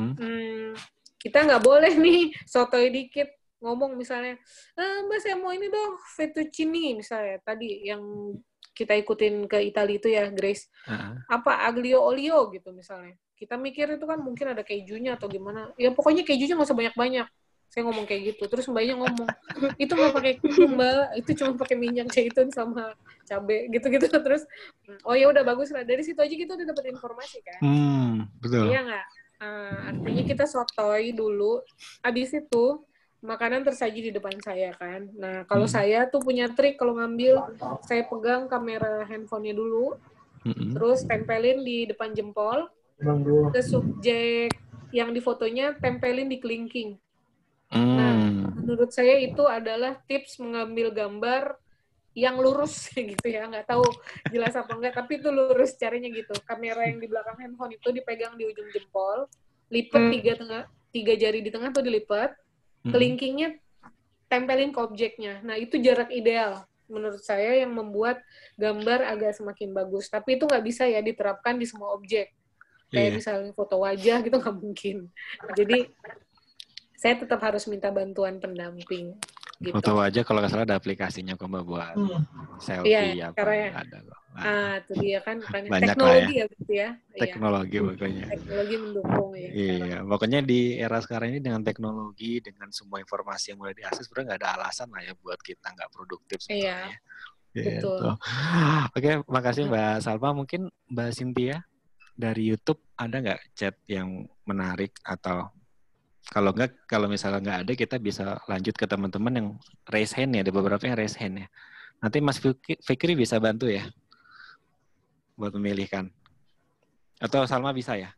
Speaker 1: kita nggak boleh nih sotoy dikit, ngomong misalnya, Mbak saya mau ini dong, fettuccine misalnya, tadi yang kita ikutin ke Italia itu ya, Grace. Apa aglio olio gitu misalnya. Kita mikir itu kan mungkin ada kejunya atau gimana. Ya pokoknya kejunya nggak usah banyak-banyak. Saya ngomong kayak gitu. Terus mbaknya ngomong, itu nggak pakai keju mbak, itu cuma pakai minyak zaitun sama cabai gitu-gitu. Terus, oh ya udah bagus lah. Dari situ aja kita udah dapat informasi kan.
Speaker 2: Betul.
Speaker 1: Iya nggak? Artinya kita sotoy dulu. Abis itu makanan tersaji di depan saya kan. Nah, kalau saya tuh punya trik kalau ngambil, saya pegang kamera handphonenya dulu, terus tempelin di depan jempol, ke subjek yang di fotonya tempelin di kelingking. Nah, menurut saya itu adalah tips mengambil gambar yang lurus gitu ya. Nggak tahu jelas apa enggak, tapi itu lurus caranya gitu. Kamera yang di belakang handphone itu dipegang di ujung jempol, lipat tiga jari di tengah tuh dilipat, kelingkingnya tempelin ke objeknya. Nah, itu jarak ideal menurut saya yang membuat gambar agak semakin bagus. Tapi itu nggak bisa ya diterapkan di semua objek. Kayak misalnya foto wajah gitu nggak mungkin. Jadi, saya tetap harus minta bantuan pendamping. Gitu.
Speaker 2: Foto wajah kalau nggak salah ada aplikasinya kok Mbak buat selfie apa ada kok.
Speaker 1: Itu dia kan
Speaker 2: banyak
Speaker 1: teknologi
Speaker 2: lah ya.
Speaker 1: Gitu ya.
Speaker 2: Teknologi pokoknya.
Speaker 1: Teknologi mendukung ya.
Speaker 2: Iya, pokoknya di era sekarang ini dengan teknologi, dengan semua informasi yang mulai diakses, sebenarnya nggak ada alasan lah ya buat kita nggak produktif sebenarnya.
Speaker 1: Betul.
Speaker 2: Gitu. Oke, makasih Mbak Salma. Mungkin Mbak Cynthia dari YouTube ada nggak chat yang menarik atau kalau misalnya nggak ada, kita bisa lanjut ke teman-teman yang raise hand ya. Ada beberapa yang raise hand ya. Nanti Mas Fikri bisa bantu ya buat memilihkan. Atau Salma bisa ya?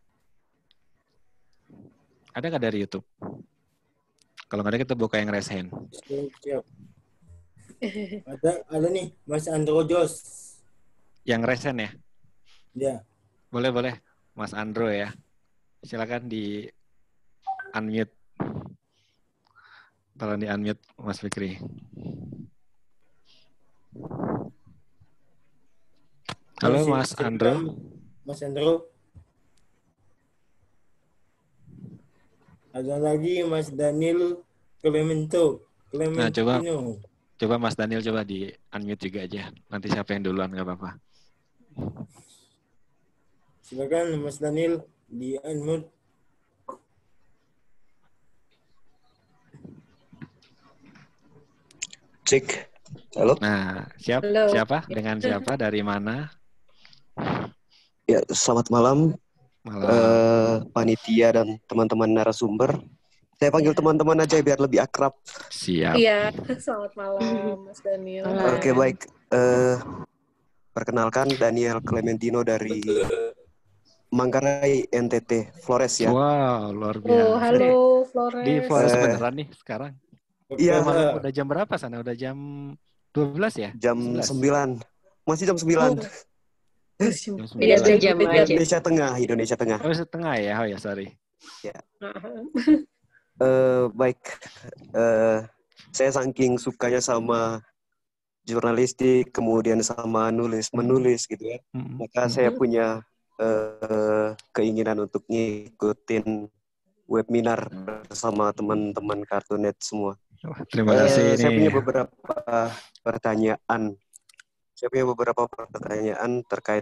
Speaker 2: Ada nggak dari YouTube? Kalau nggak ada, kita buka yang raise hand.
Speaker 5: Siap. Ada nih, Mas Andro Jos.
Speaker 2: Yang raise hand ya?
Speaker 5: Ya.
Speaker 2: Boleh. Mas Andro ya. Silakan di unmute. Tolong di unmute Mas Fikri. Halo Mas Andro.
Speaker 5: Mas Andro. Ada lagi Mas Daniel Clementino.
Speaker 2: Nah, coba Mas Daniel coba di unmute juga aja. Nanti siapa yang duluan nggak apa-apa.
Speaker 5: Silakan Mas Daniel. Di unmute.
Speaker 6: Cek. Halo?
Speaker 2: Nah,
Speaker 1: Halo.
Speaker 2: siapa? Dengan siapa? Dari mana?
Speaker 6: Ya, selamat malam,
Speaker 2: Malam.
Speaker 6: panitia dan teman-teman narasumber. Saya panggil teman-teman aja biar lebih akrab.
Speaker 2: Siap.
Speaker 1: Iya, selamat malam Mas Daniel.
Speaker 6: Oke, baik. Perkenalkan Daniel Clementino dari Manggarai, NTT, Flores ya.
Speaker 2: Wow, luar
Speaker 1: Oh,
Speaker 2: biasa.
Speaker 1: halo
Speaker 2: Di
Speaker 1: Flores.
Speaker 2: Flores beneran nih sekarang.
Speaker 6: Iya.
Speaker 2: Malam udah jam berapa sana? Udah jam 12 ya?
Speaker 6: Jam
Speaker 2: 11?
Speaker 6: 9. Masih jam 9.
Speaker 1: Oh.
Speaker 2: Jam
Speaker 3: Beda
Speaker 2: 9.
Speaker 3: jam aja.
Speaker 6: Indonesia Tengah.
Speaker 2: Oh, setengah ya? Oh ya, sorry.
Speaker 6: Ya. Baik. Saya saking sukanya sama jurnalistik, kemudian sama menulis gitu ya. Maka saya punya keinginan untuk ngikutin webinar bersama teman-teman Kartunet semua.
Speaker 2: Wah, terima kasih
Speaker 6: Saya punya
Speaker 2: nih.
Speaker 6: beberapa pertanyaan terkait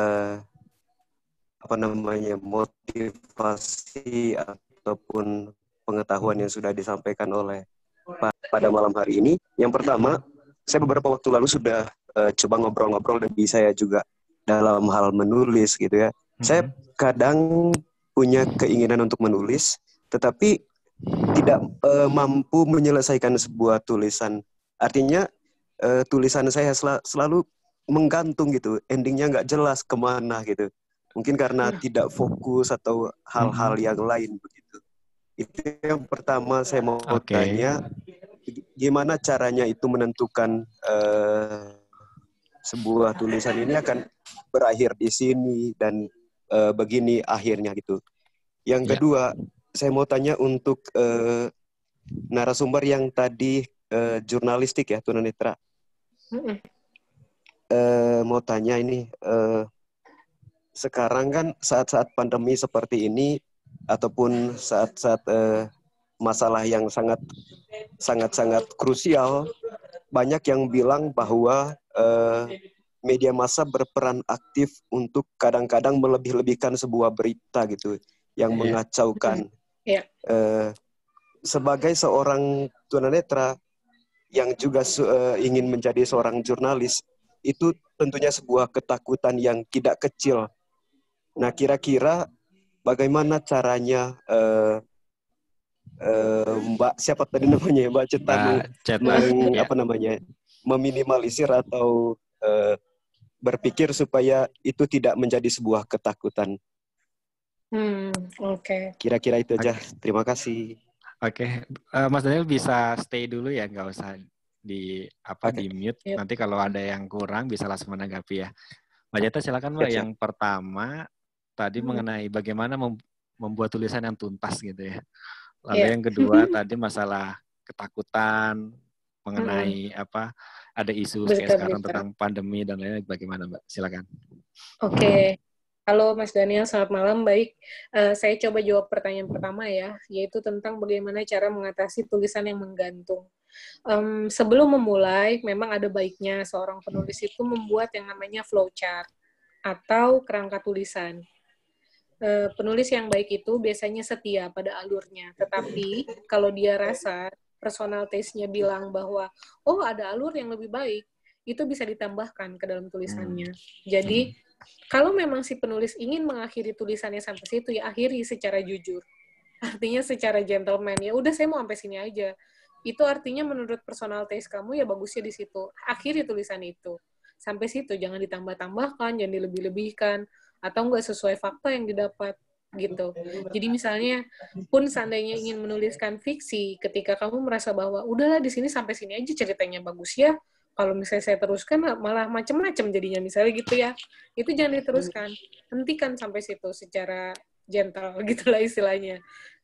Speaker 6: motivasi ataupun pengetahuan yang sudah disampaikan oleh Pak pada malam hari ini. Yang pertama, saya beberapa waktu lalu sudah coba ngobrol-ngobrol dan saya juga dalam hal menulis gitu ya. Saya kadang punya keinginan untuk menulis, tetapi tidak mampu menyelesaikan sebuah tulisan. Artinya tulisan saya selalu menggantung gitu, endingnya nggak jelas kemana gitu. Mungkin karena tidak fokus atau hal-hal yang lain begitu. Itu yang pertama saya mau tanya, gimana caranya itu menentukan sebuah tulisan ini akan berakhir di sini dan begini akhirnya gitu. Yang kedua, saya mau tanya untuk narasumber yang tadi jurnalistik ya, tunanetra. Mau tanya ini, sekarang kan saat-saat pandemi seperti ini ataupun saat-saat masalah yang sangat krusial, banyak yang bilang bahwa media massa berperan aktif untuk kadang-kadang melebih-lebihkan sebuah berita gitu yang mengacaukan. Sebagai seorang tunanetra yang juga ingin menjadi seorang jurnalis, itu tentunya sebuah ketakutan yang tidak kecil. Nah, kira-kira bagaimana caranya Mbak siapa tadi namanya, Mbak Cetanu, meminimalisir atau berpikir supaya itu tidak menjadi sebuah ketakutan.
Speaker 1: Oke.
Speaker 6: Kira-kira itu aja. Terima kasih.
Speaker 2: Oke. Mas Daniel bisa stay dulu ya, nggak usah di mute. Nanti kalau ada yang kurang bisa langsung menanggapi ya. Mbak Jeta silakan Mbak. Yang pertama tadi mengenai bagaimana membuat tulisan yang tuntas gitu ya. Lalu yang kedua tadi masalah ketakutan mengenai ada isu kayak sekarang tentang pandemi dan lain-lain, bagaimana Mbak? Silakan.
Speaker 1: Oke. Halo Mas Daniel, selamat malam. Baik, saya coba jawab pertanyaan pertama ya, yaitu tentang bagaimana cara mengatasi tulisan yang menggantung. Sebelum memulai, memang ada baiknya seorang penulis itu membuat yang namanya flowchart atau kerangka tulisan. Penulis yang baik itu biasanya setia pada alurnya, tetapi kalau dia rasa personal taste-nya bilang bahwa ada alur yang lebih baik, itu bisa ditambahkan ke dalam tulisannya. Jadi kalau memang si penulis ingin mengakhiri tulisannya sampai situ, ya akhiri secara jujur. Artinya secara gentleman, ya udah saya mau sampai sini aja. Itu artinya menurut personal taste kamu, ya bagusnya di situ. Akhiri tulisan itu. Sampai situ, jangan ditambah-tambahkan, jangan dilebih-lebihkan, atau nggak sesuai fakta yang didapat, gitu. Jadi misalnya, pun seandainya ingin menuliskan fiksi, ketika kamu merasa bahwa, udahlah di sini sampai sini aja ceritanya bagus ya, kalau misalnya saya teruskan malah macam-macam jadinya misalnya gitu ya, itu jangan diteruskan, hentikan sampai situ secara gentle gitulah istilahnya.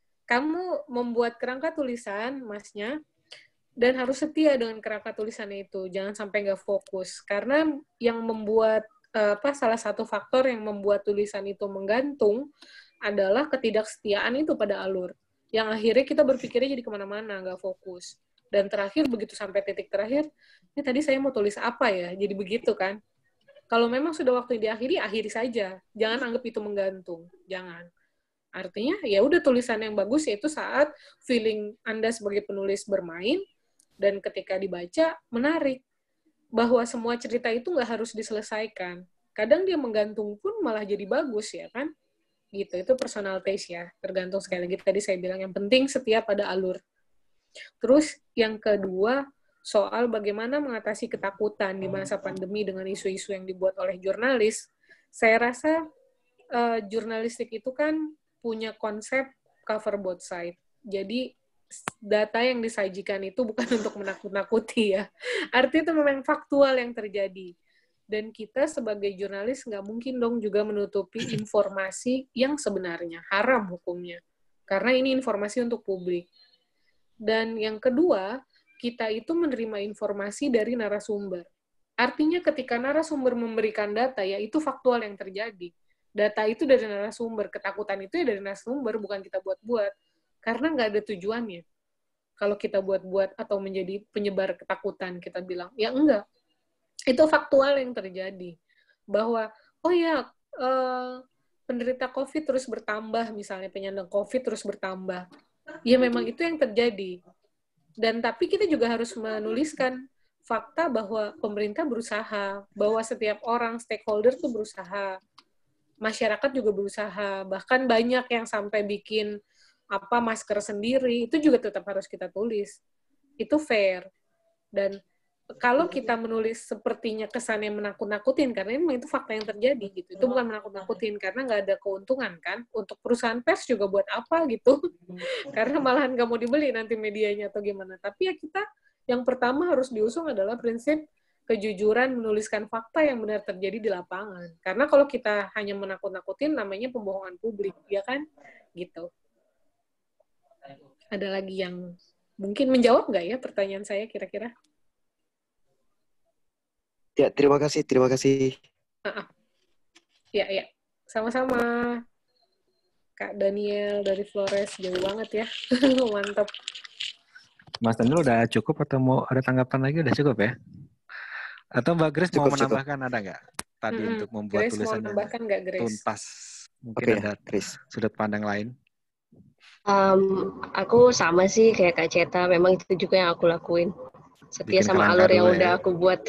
Speaker 1: Kamu membuat kerangka tulisan Masnya dan harus setia dengan kerangka tulisannya itu, jangan sampai nggak fokus, karena yang membuat salah satu faktor yang membuat tulisan itu menggantung adalah ketidaksetiaan itu pada alur, yang akhirnya kita berpikirnya jadi kemana-mana, nggak fokus. Dan terakhir, begitu sampai titik terakhir, ini tadi saya mau tulis apa ya? Jadi begitu kan? Kalau memang sudah waktu diakhiri, akhiri saja. Jangan anggap itu menggantung. Jangan. Artinya ya udah tulisan yang bagus yaitu saat feeling Anda sebagai penulis bermain dan ketika dibaca menarik. Bahwa semua cerita itu nggak harus diselesaikan. Kadang dia menggantung pun malah jadi bagus ya kan? Gitu, itu personal taste ya. Tergantung sekali lagi tadi saya bilang yang penting setiap ada alur. Terus yang kedua soal bagaimana mengatasi ketakutan di masa pandemi dengan isu-isu yang dibuat oleh jurnalis. Saya rasa jurnalistik itu kan punya konsep cover both side. Jadi data yang disajikan itu bukan untuk menakut-nakuti ya. Artinya itu memang faktual yang terjadi. Dan kita sebagai jurnalis nggak mungkin dong juga menutupi informasi yang sebenarnya. Haram hukumnya. Karena ini informasi untuk publik. Dan yang kedua, kita itu menerima informasi dari narasumber. Artinya ketika narasumber memberikan data, ya itu faktual yang terjadi. Data itu dari narasumber, ketakutan itu ya dari narasumber, bukan kita buat-buat. Karena nggak ada tujuannya. Kalau kita buat-buat atau menjadi penyebar ketakutan, kita bilang, ya enggak. Itu faktual yang terjadi. Bahwa, oh ya, penderita COVID terus bertambah, misalnya penyandang COVID terus bertambah. Ya memang itu yang terjadi. Dan tapi kita juga harus menuliskan fakta bahwa pemerintah berusaha, bahwa setiap orang, stakeholder tuh berusaha. Masyarakat juga berusaha. Bahkan banyak yang sampai bikin masker sendiri, itu juga tetap harus kita tulis. Itu fair. Dan kalau kita menulis sepertinya kesannya menakut-nakutin, karena memang itu fakta yang terjadi, gitu. Itu bukan menakut-nakutin, karena nggak ada keuntungan, kan? Untuk perusahaan pers juga buat apa, gitu. Karena malahan nggak mau dibeli nanti medianya atau gimana. Tapi ya kita, yang pertama harus diusung adalah prinsip kejujuran menuliskan fakta yang benar terjadi di lapangan. Karena kalau kita hanya menakut-nakutin, namanya pembohongan publik, ya kan? Gitu. Ada lagi yang mungkin menjawab nggak ya pertanyaan saya kira-kira?
Speaker 6: Ya, terima kasih.
Speaker 1: Ya. Sama-sama. Kak Daniel dari Flores, jauh banget ya. Mantap.
Speaker 2: Mas Daniel udah cukup atau mau ada tanggapan lagi? Udah cukup ya? Atau Mbak Grace mau menambahkan ada nggak? Tadi untuk membuat
Speaker 1: Grace
Speaker 2: tulisan
Speaker 1: mau menambahkan nggak, Grace?
Speaker 2: tuntas. Mungkin ada
Speaker 6: Grace.
Speaker 2: sudut pandang lain.
Speaker 3: Aku sama sih kayak Kak Ceta, memang itu juga yang aku lakuin. Setia
Speaker 2: Bikin
Speaker 3: sama
Speaker 2: kerangka
Speaker 3: alur yang
Speaker 2: dulu
Speaker 3: udah
Speaker 2: ya.
Speaker 3: aku buat.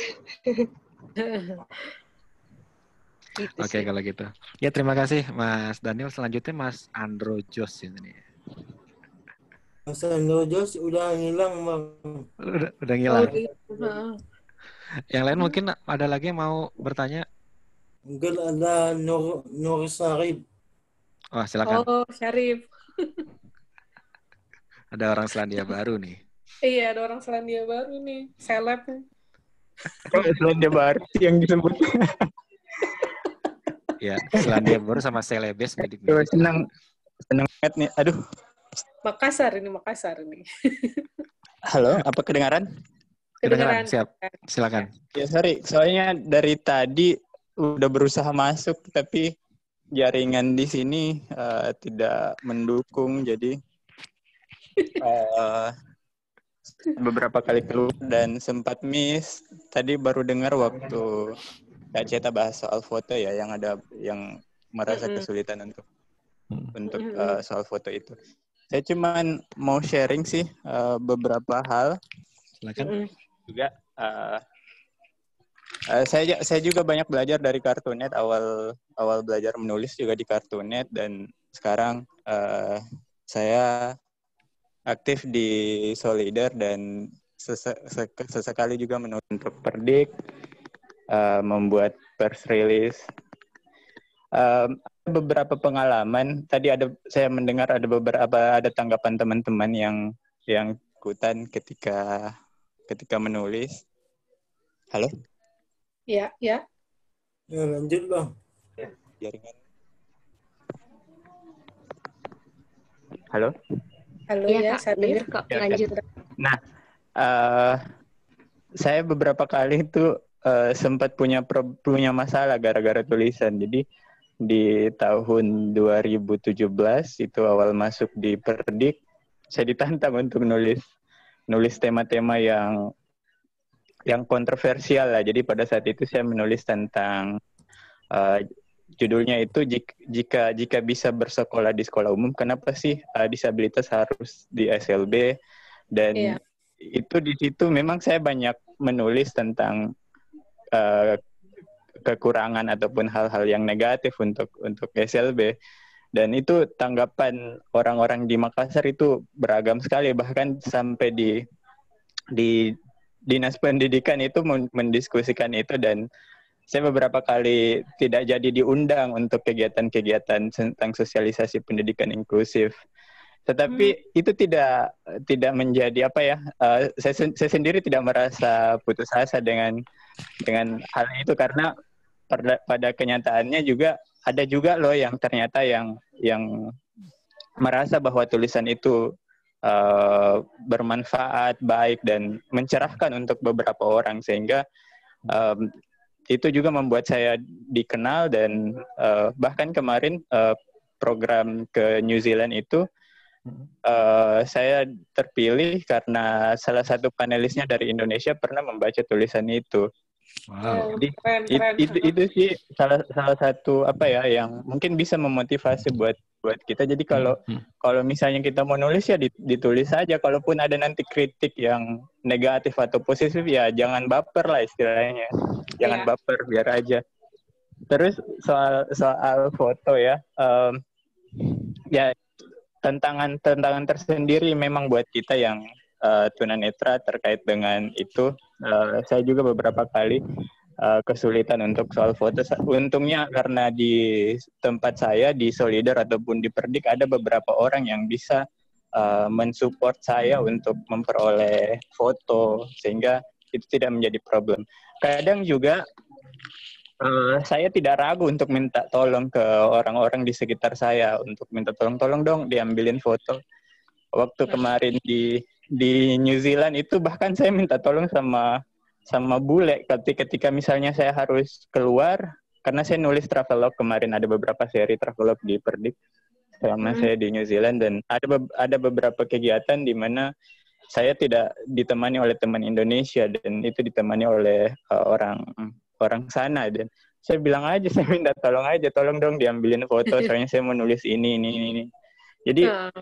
Speaker 3: Gitu
Speaker 2: Oke,
Speaker 3: sih.
Speaker 2: kalau gitu. Ya, terima kasih Mas Daniel. Selanjutnya Mas Andro Jos ini.
Speaker 5: Mas Andro Jos udah ngilang, Bang.
Speaker 2: Udah ngilang.
Speaker 1: Iya.
Speaker 2: Yang lain mungkin ada lagi yang mau bertanya?
Speaker 5: Mungkin ada Nur Sarip.
Speaker 2: Oh, silakan.
Speaker 1: Oh, Syarif.
Speaker 2: Ada orang Selandia Baru nih.
Speaker 1: Iya, ada orang Selandia Baru nih. Seleb.
Speaker 7: Selandia Baru yang disebut.
Speaker 2: Ya, Selandia Baru sama Celebes mirip-mirip.
Speaker 7: Senang banget nih. Aduh.
Speaker 1: Makassar ini.
Speaker 7: Halo, apa kedengaran?
Speaker 1: Kedengeran.
Speaker 2: Siap. Silakan.
Speaker 7: Ya, sorry. Soalnya dari tadi udah berusaha masuk, tapi jaringan di sini tidak mendukung, jadi beberapa kali keluar dan sempat miss. Tadi baru dengar waktu Kak Ceta bahas soal foto ya, yang merasa kesulitan untuk soal foto itu. Saya cuman mau sharing sih beberapa hal.
Speaker 2: Silakan.
Speaker 7: Juga saya juga banyak belajar dari Cartoonet, awal belajar menulis juga di Cartoonet, dan sekarang saya aktif di Solidar dan sesekali juga menulis untuk Perdik, membuat press release. Beberapa pengalaman tadi saya mendengar ada tanggapan teman-teman yang ikutan ketika menulis. Halo?
Speaker 1: Ya.
Speaker 5: Ya, lanjut, Bang.
Speaker 7: Jaringan. Halo?
Speaker 1: Halo
Speaker 3: Iya,
Speaker 1: ya,
Speaker 3: Kak,
Speaker 1: Syarif.
Speaker 3: denger kok. Lanjut.
Speaker 7: Nah, saya beberapa kali itu sempat punya masalah gara-gara tulisan. Jadi di tahun 2017 itu awal masuk di Perdik, saya ditantang untuk nulis tema-tema yang kontroversial lah. Jadi pada saat itu saya menulis tentang judulnya itu jika bisa bersekolah di sekolah umum, kenapa sih disabilitas harus di SLB? Dan itu di situ memang saya banyak menulis tentang kekurangan ataupun hal-hal yang negatif untuk SLB. Dan itu tanggapan orang-orang di Makassar itu beragam sekali, bahkan sampai di Dinas Pendidikan itu mendiskusikan itu, dan saya beberapa kali tidak jadi diundang untuk kegiatan-kegiatan tentang sosialisasi pendidikan inklusif. Tetapi itu tidak menjadi apa ya? Saya sendiri tidak merasa putus asa dengan hal itu, karena pada kenyataannya juga ada juga loh yang ternyata yang merasa bahwa tulisan itu bermanfaat, baik, dan mencerahkan untuk beberapa orang, sehingga itu juga membuat saya dikenal. Dan bahkan kemarin program ke New Zealand itu saya terpilih karena salah satu panelisnya dari Indonesia pernah membaca tulisan itu.
Speaker 2: Wow.
Speaker 7: Jadi itu sih salah satu apa ya yang mungkin bisa memotivasi buat kita. Jadi kalau misalnya kita mau nulis ya ditulis saja. Kalaupun ada nanti kritik yang negatif atau positif ya jangan baper lah istilahnya. Jangan baper, biar aja. Terus soal foto ya, ya tantangan tersendiri memang buat kita yang tunanetra terkait dengan itu. Saya juga beberapa kali kesulitan untuk soal foto. Untungnya karena di tempat saya di Solidar ataupun di Perdik ada beberapa orang yang bisa mensupport saya untuk memperoleh foto, sehingga itu tidak menjadi problem. Kadang juga saya tidak ragu untuk minta tolong ke orang-orang di sekitar saya untuk minta tolong dong diambilin foto. Waktu kemarin di New Zealand itu bahkan saya minta tolong sama bule ketika misalnya saya harus keluar, karena saya nulis travelog kemarin, ada beberapa seri travelog di Perdik selama saya di New Zealand, dan ada beberapa kegiatan di mana saya tidak ditemani oleh teman Indonesia dan itu ditemani oleh orang sana. Dan saya bilang aja, saya minta tolong dong diambilin foto, soalnya saya mau nulis ini. Jadi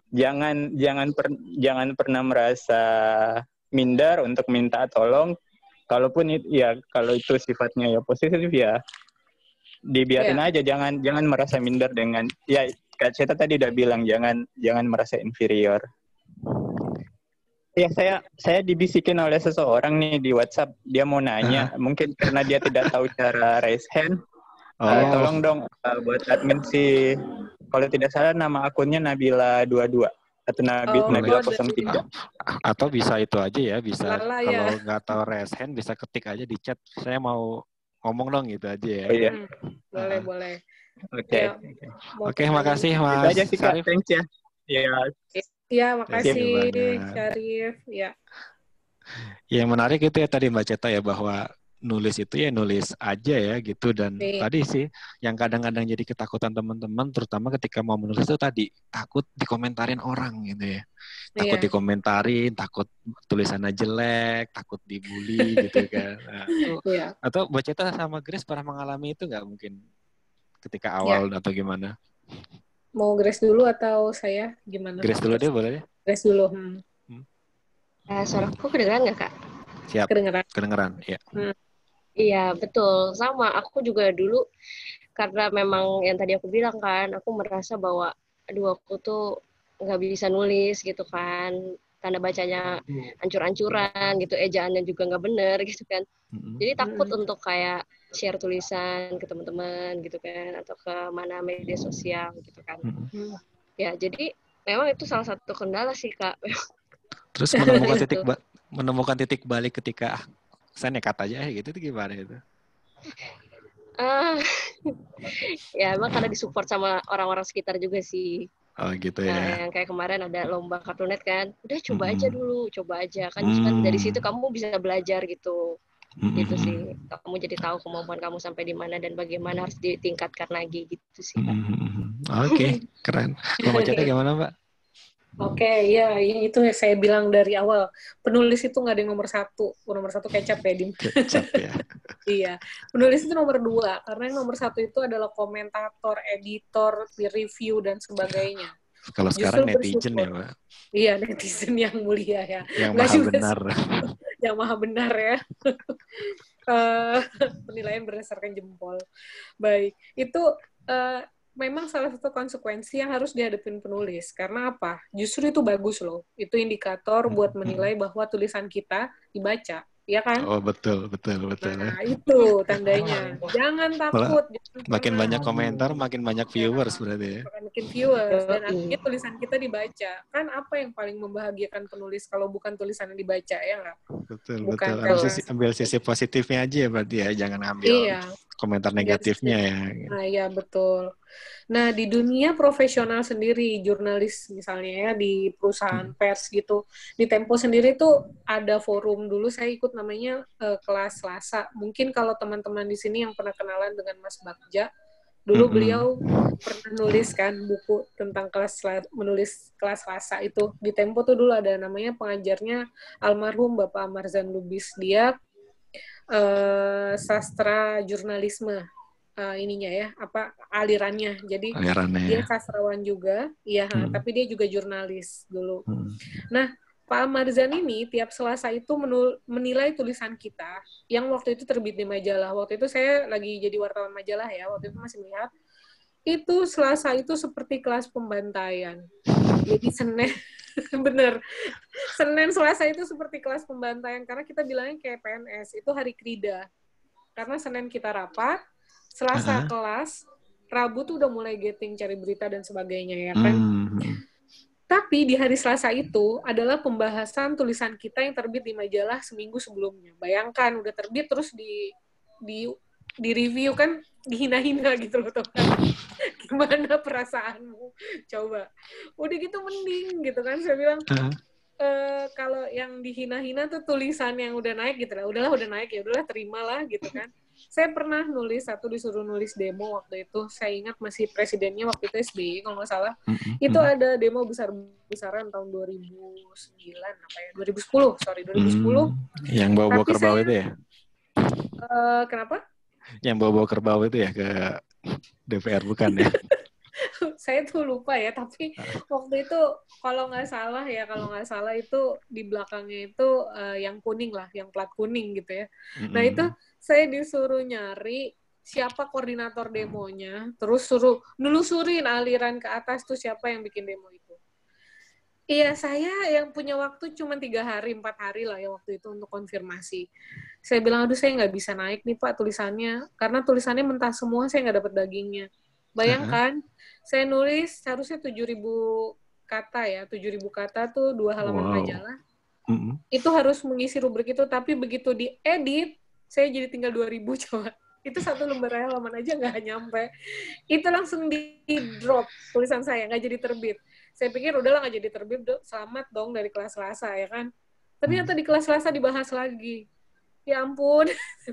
Speaker 7: jangan pernah merasa minder untuk minta tolong. Kalaupun kalau itu sifatnya ya positif ya dibiarin aja. Jangan merasa minder dengan ya saya tadi udah bilang jangan merasa inferior. Ya saya dibisikin oleh seseorang nih di WhatsApp, dia mau nanya, mungkin karena dia tidak tahu cara raise hand. Tolong dong buat admin sih, kalau tidak salah nama akunnya Nabila 22 atau Nabila 03.
Speaker 2: Atau bisa itu aja ya, bisa kalau nggak tahu raise hand bisa ketik aja di chat, saya mau ngomong dong gitu aja ya.
Speaker 7: Oh, iya.
Speaker 1: Boleh.
Speaker 2: Oke, makasih Mas.
Speaker 7: Itu aja sih Kak, thanks ya.
Speaker 1: Iya, makasih Syarif. Ya.
Speaker 2: Yang menarik itu ya tadi Mbak Ceta ya, bahwa nulis itu ya nulis aja ya gitu. Dan tadi sih yang kadang-kadang jadi ketakutan teman-teman, terutama ketika mau menulis itu tadi takut dikomentarin orang gitu ya. Takut dikomentarin, takut tulisannya jelek, takut dibully gitu kan. Nah, itu, atau Mbak Ceta sama Grace pernah mengalami itu nggak mungkin ketika awal atau gimana?
Speaker 1: Mau Grace dulu atau saya? Gimana?
Speaker 2: Grace dulu deh, boleh ya?
Speaker 1: Grace dulu.
Speaker 3: Suaraku kedengeran nggak, Kak?
Speaker 2: Siap. Kedengeran, ya.
Speaker 3: Iya, betul. Sama, aku juga dulu, karena memang yang tadi aku bilang kan, aku merasa bahwa, aku tuh nggak bisa nulis gitu kan. Tanda bacanya ancur-ancuran gitu, ejaannya juga nggak bener gitu kan. Jadi takut untuk kayak share tulisan ke teman-teman gitu kan, atau ke mana media sosial gitu kan. Ya, jadi memang itu salah satu kendala sih, Kak.
Speaker 2: Terus menemukan titik balik ketika saya nekat aja gitu, itu gimana itu?
Speaker 3: Ya emang karena disupport sama orang-orang sekitar juga sih.
Speaker 2: Oh gitu ya.
Speaker 3: Yang kayak kemarin ada lomba Kartunet kan, udah coba aja dulu, coba aja kan dari situ kamu bisa belajar gitu. Gitu sih, kamu jadi tahu kemampuan kamu sampai di mana dan bagaimana harus ditingkatkan lagi gitu sih, Pak.
Speaker 2: Oke, keren. Kalau Mbak Ceta gimana, Mbak?
Speaker 1: Oke, ya itu yang saya bilang dari awal. Penulis itu nggak ada yang nomor satu. Nomor satu kecap ya, Dim.
Speaker 2: Kecap ya.
Speaker 1: Iya, penulis itu nomor dua. Karena yang nomor satu itu adalah komentator, editor, peer review, dan sebagainya.
Speaker 2: Kalau sekarang
Speaker 1: Justru
Speaker 2: netizen ya,
Speaker 1: bersyukur.
Speaker 2: Mbak.
Speaker 1: Iya, netizen yang mulia ya.
Speaker 2: Yang
Speaker 1: Nggak
Speaker 2: maha
Speaker 1: juga
Speaker 2: benar.
Speaker 1: yang maha benar ya. Penilaian berdasarkan jempol. Baik, itu memang salah satu konsekuensi yang harus dihadapin penulis. Karena apa? Justru itu bagus loh. Itu indikator buat menilai bahwa tulisan kita dibaca. Iya kan?
Speaker 2: Oh, betul.
Speaker 1: Nah, itu tandanya. Jangan takut.
Speaker 2: Makin banyak komentar, makin banyak viewers berarti ya.
Speaker 1: Makin viewers. Dan akhirnya tulisan kita dibaca. Kan apa yang paling membahagiakan penulis kalau bukan tulisan yang dibaca, ya nggak?
Speaker 2: Betul. Ambil sisi positifnya aja ya berarti ya. Jangan ambil komentar negatifnya ya.
Speaker 1: Nah, iya betul. Nah, di dunia profesional sendiri, jurnalis misalnya ya, di perusahaan pers gitu, di Tempo sendiri tuh ada forum dulu, saya ikut namanya Kelas Selasa. Mungkin kalau teman-teman di sini yang pernah kenalan dengan Mas Bagja, dulu beliau pernah nulis kan buku tentang menulis Kelas Selasa itu. Di Tempo tuh dulu ada namanya pengajarnya almarhum Bapak Marzan Lubis. Dia sastra jurnalisme. Ininya ya, alirannya. Jadi dia sastrawan juga, iya, tapi dia juga jurnalis dulu. Nah, Pak Marzan ini tiap Selasa itu menilai tulisan kita yang waktu itu terbit di majalah. Waktu itu saya lagi jadi wartawan majalah ya, waktu itu masih melihat. Itu Selasa itu seperti kelas pembantaian. Jadi bener, Senin Selasa itu seperti kelas pembantaian karena kita bilangnya kayak PNS, itu hari krida. Karena Senin kita rapat, Selasa kelas, Rabu tuh udah mulai getting cari berita dan sebagainya ya kan. Tapi di hari Selasa itu adalah pembahasan tulisan kita yang terbit di majalah seminggu sebelumnya. Bayangkan udah terbit terus di review kan, dihina-hina gitu loh tuh kan. Gimana perasaanmu? Coba. Udah gitu mending gitu kan, saya bilang kalau yang dihina-hina tuh tulisan yang udah naik gitu lah. Udahlah udah naik ya, udahlah terimalah gitu kan. Saya pernah nulis disuruh nulis demo waktu itu. Saya ingat masih presidennya waktu itu SBY kalau nggak salah. Itu ada demo besar-besaran tahun 2009 apa ya? 2010.
Speaker 2: Yang bawa-bawa kerbau itu ya?
Speaker 1: Kenapa?
Speaker 2: Yang bawa-bawa kerbau itu ya ke DPR bukan ya?
Speaker 1: Saya tuh lupa ya, tapi waktu itu kalau nggak salah itu di belakangnya itu yang kuning lah, yang plat kuning gitu ya. Nah itu saya disuruh nyari siapa koordinator demonya, terus suruh nelusurin aliran ke atas tuh siapa yang bikin demo itu. Iya, saya yang punya waktu cuma 3 hari, 4 hari lah ya waktu itu untuk konfirmasi. Saya bilang, aduh saya nggak bisa naik nih Pak tulisannya, karena tulisannya mentah semua, saya nggak dapat dagingnya. Bayangkan, saya nulis seharusnya 7.000 kata ya, 7.000 kata tuh 2 halaman majalah. Itu harus mengisi rubrik itu, tapi begitu diedit, saya jadi tinggal 2.000 coba. Itu 1 lembar halaman aja nggak nyampe. Itu langsung di-drop tulisan saya, nggak jadi terbit. Saya pikir udahlah nggak jadi terbit, selamat dong dari kelas Selasa ya kan. Ternyata di kelas Selasa dibahas lagi. Ya ampun.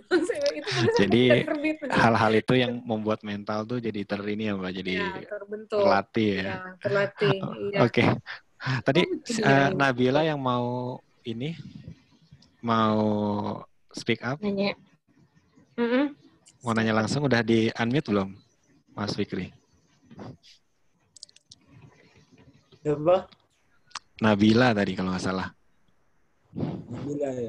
Speaker 2: Jadi hal-hal itu yang membuat mental tuh jadi terini ya Mbak, jadi terlatih ya.
Speaker 1: Terlatih. Iya.
Speaker 2: Oke. Tadi Nabila yang mau speak up.
Speaker 3: Nanya.
Speaker 2: Mau nanya langsung, udah di unmute belum, Mas Fikri?
Speaker 5: Siapa?
Speaker 2: Nabila tadi kalau nggak salah.
Speaker 5: Nabila ya.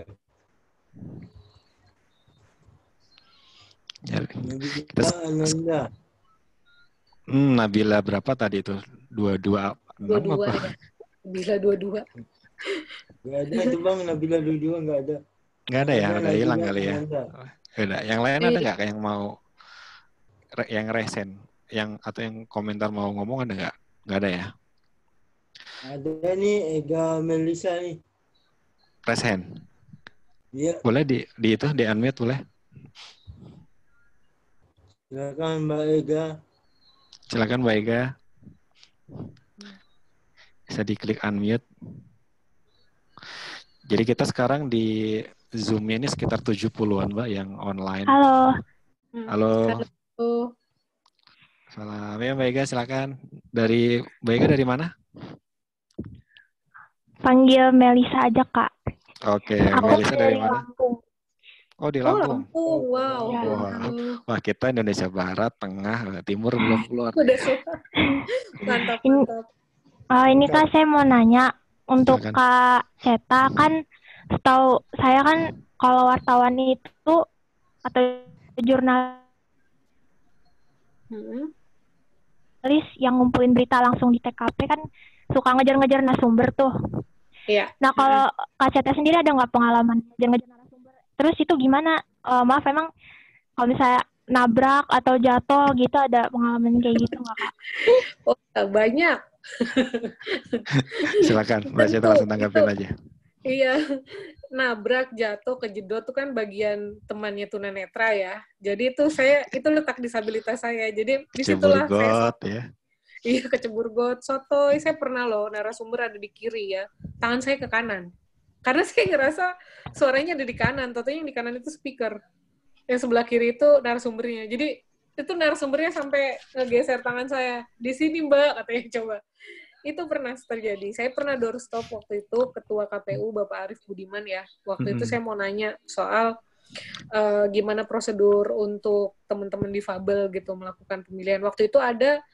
Speaker 2: Nabila berapa tadi itu? 22
Speaker 1: ya. Nabila 22.
Speaker 5: Nggak ada itu Bang, Nabila 22 nggak ada.
Speaker 2: Nggak ada ya, udah hilang kali ya. Udah. Yang lain ada nggak yang mau yang resen, atau yang komentar mau ngomong ada nggak? Nggak ada ya?
Speaker 5: Ada nih Ega Melisa nih.
Speaker 2: Resen.
Speaker 5: Iya.
Speaker 2: Boleh di unmute boleh?
Speaker 5: Silakan Mbak Ega.
Speaker 2: Silakan Mbak Ega. Bisa diklik unmute. Jadi kita sekarang di Zoom ini sekitar 70-an Mbak yang online.
Speaker 8: Halo.
Speaker 2: Halo. Salam ya Mbak Ega, silakan. Mbak Ega dari mana?
Speaker 8: Panggil Melisa aja, Kak.
Speaker 2: Oke,
Speaker 8: Aku
Speaker 2: Melisa dari
Speaker 8: dari
Speaker 2: mana?
Speaker 8: Lampung.
Speaker 2: Oh, di
Speaker 1: Oh,
Speaker 2: Lampung.
Speaker 1: Lampung. Wow.
Speaker 8: Ya.
Speaker 2: Wah, kita Indonesia Barat, Tengah, Timur belum keluar.
Speaker 1: Udah suka. Mantap,
Speaker 8: Ini,
Speaker 1: mantap.
Speaker 8: ini Kak, saya mau nanya untuk
Speaker 2: Silakan.
Speaker 8: Kak Ceta kan, setahu saya kan kalau wartawan itu atau jurnalis
Speaker 1: Hmm.
Speaker 8: yang ngumpulin berita langsung di TKP kan suka ngejar-ngejar narasumber tuh.
Speaker 1: Iya.
Speaker 8: Nah kalau Kak Ceta sendiri ada nggak pengalaman ngejar-ngejar narasumber? Terus itu gimana? Maaf emang kalau misalnya nabrak atau jatuh gitu ada pengalaman kayak gitu nggak Kak?
Speaker 1: Oh, banyak.
Speaker 2: Silakan, Mbak Ceta langsung tanggapin aja.
Speaker 1: Iya, nabrak, jatuh, kejedot tuh kan bagian temannya tunanetra ya. Jadi itu itu letak disabilitas saya. Jadi disitulah saya
Speaker 2: Kecebur got ya.
Speaker 1: Iya, kecebur got, sotoy. Saya pernah loh narasumber ada di kiri ya, tangan saya ke kanan. Karena saya ngerasa suaranya ada di kanan, tentunya yang di kanan itu speaker. Yang sebelah kiri itu narasumbernya. Jadi itu narasumbernya sampai ngegeser tangan saya. Di sini Mbak, katanya coba. Itu pernah terjadi. Saya pernah doorstop waktu itu Ketua KPU Bapak Arief Budiman ya. Waktu itu saya mau nanya soal gimana prosedur untuk teman-teman difabel gitu melakukan pemilihan. Waktu itu ada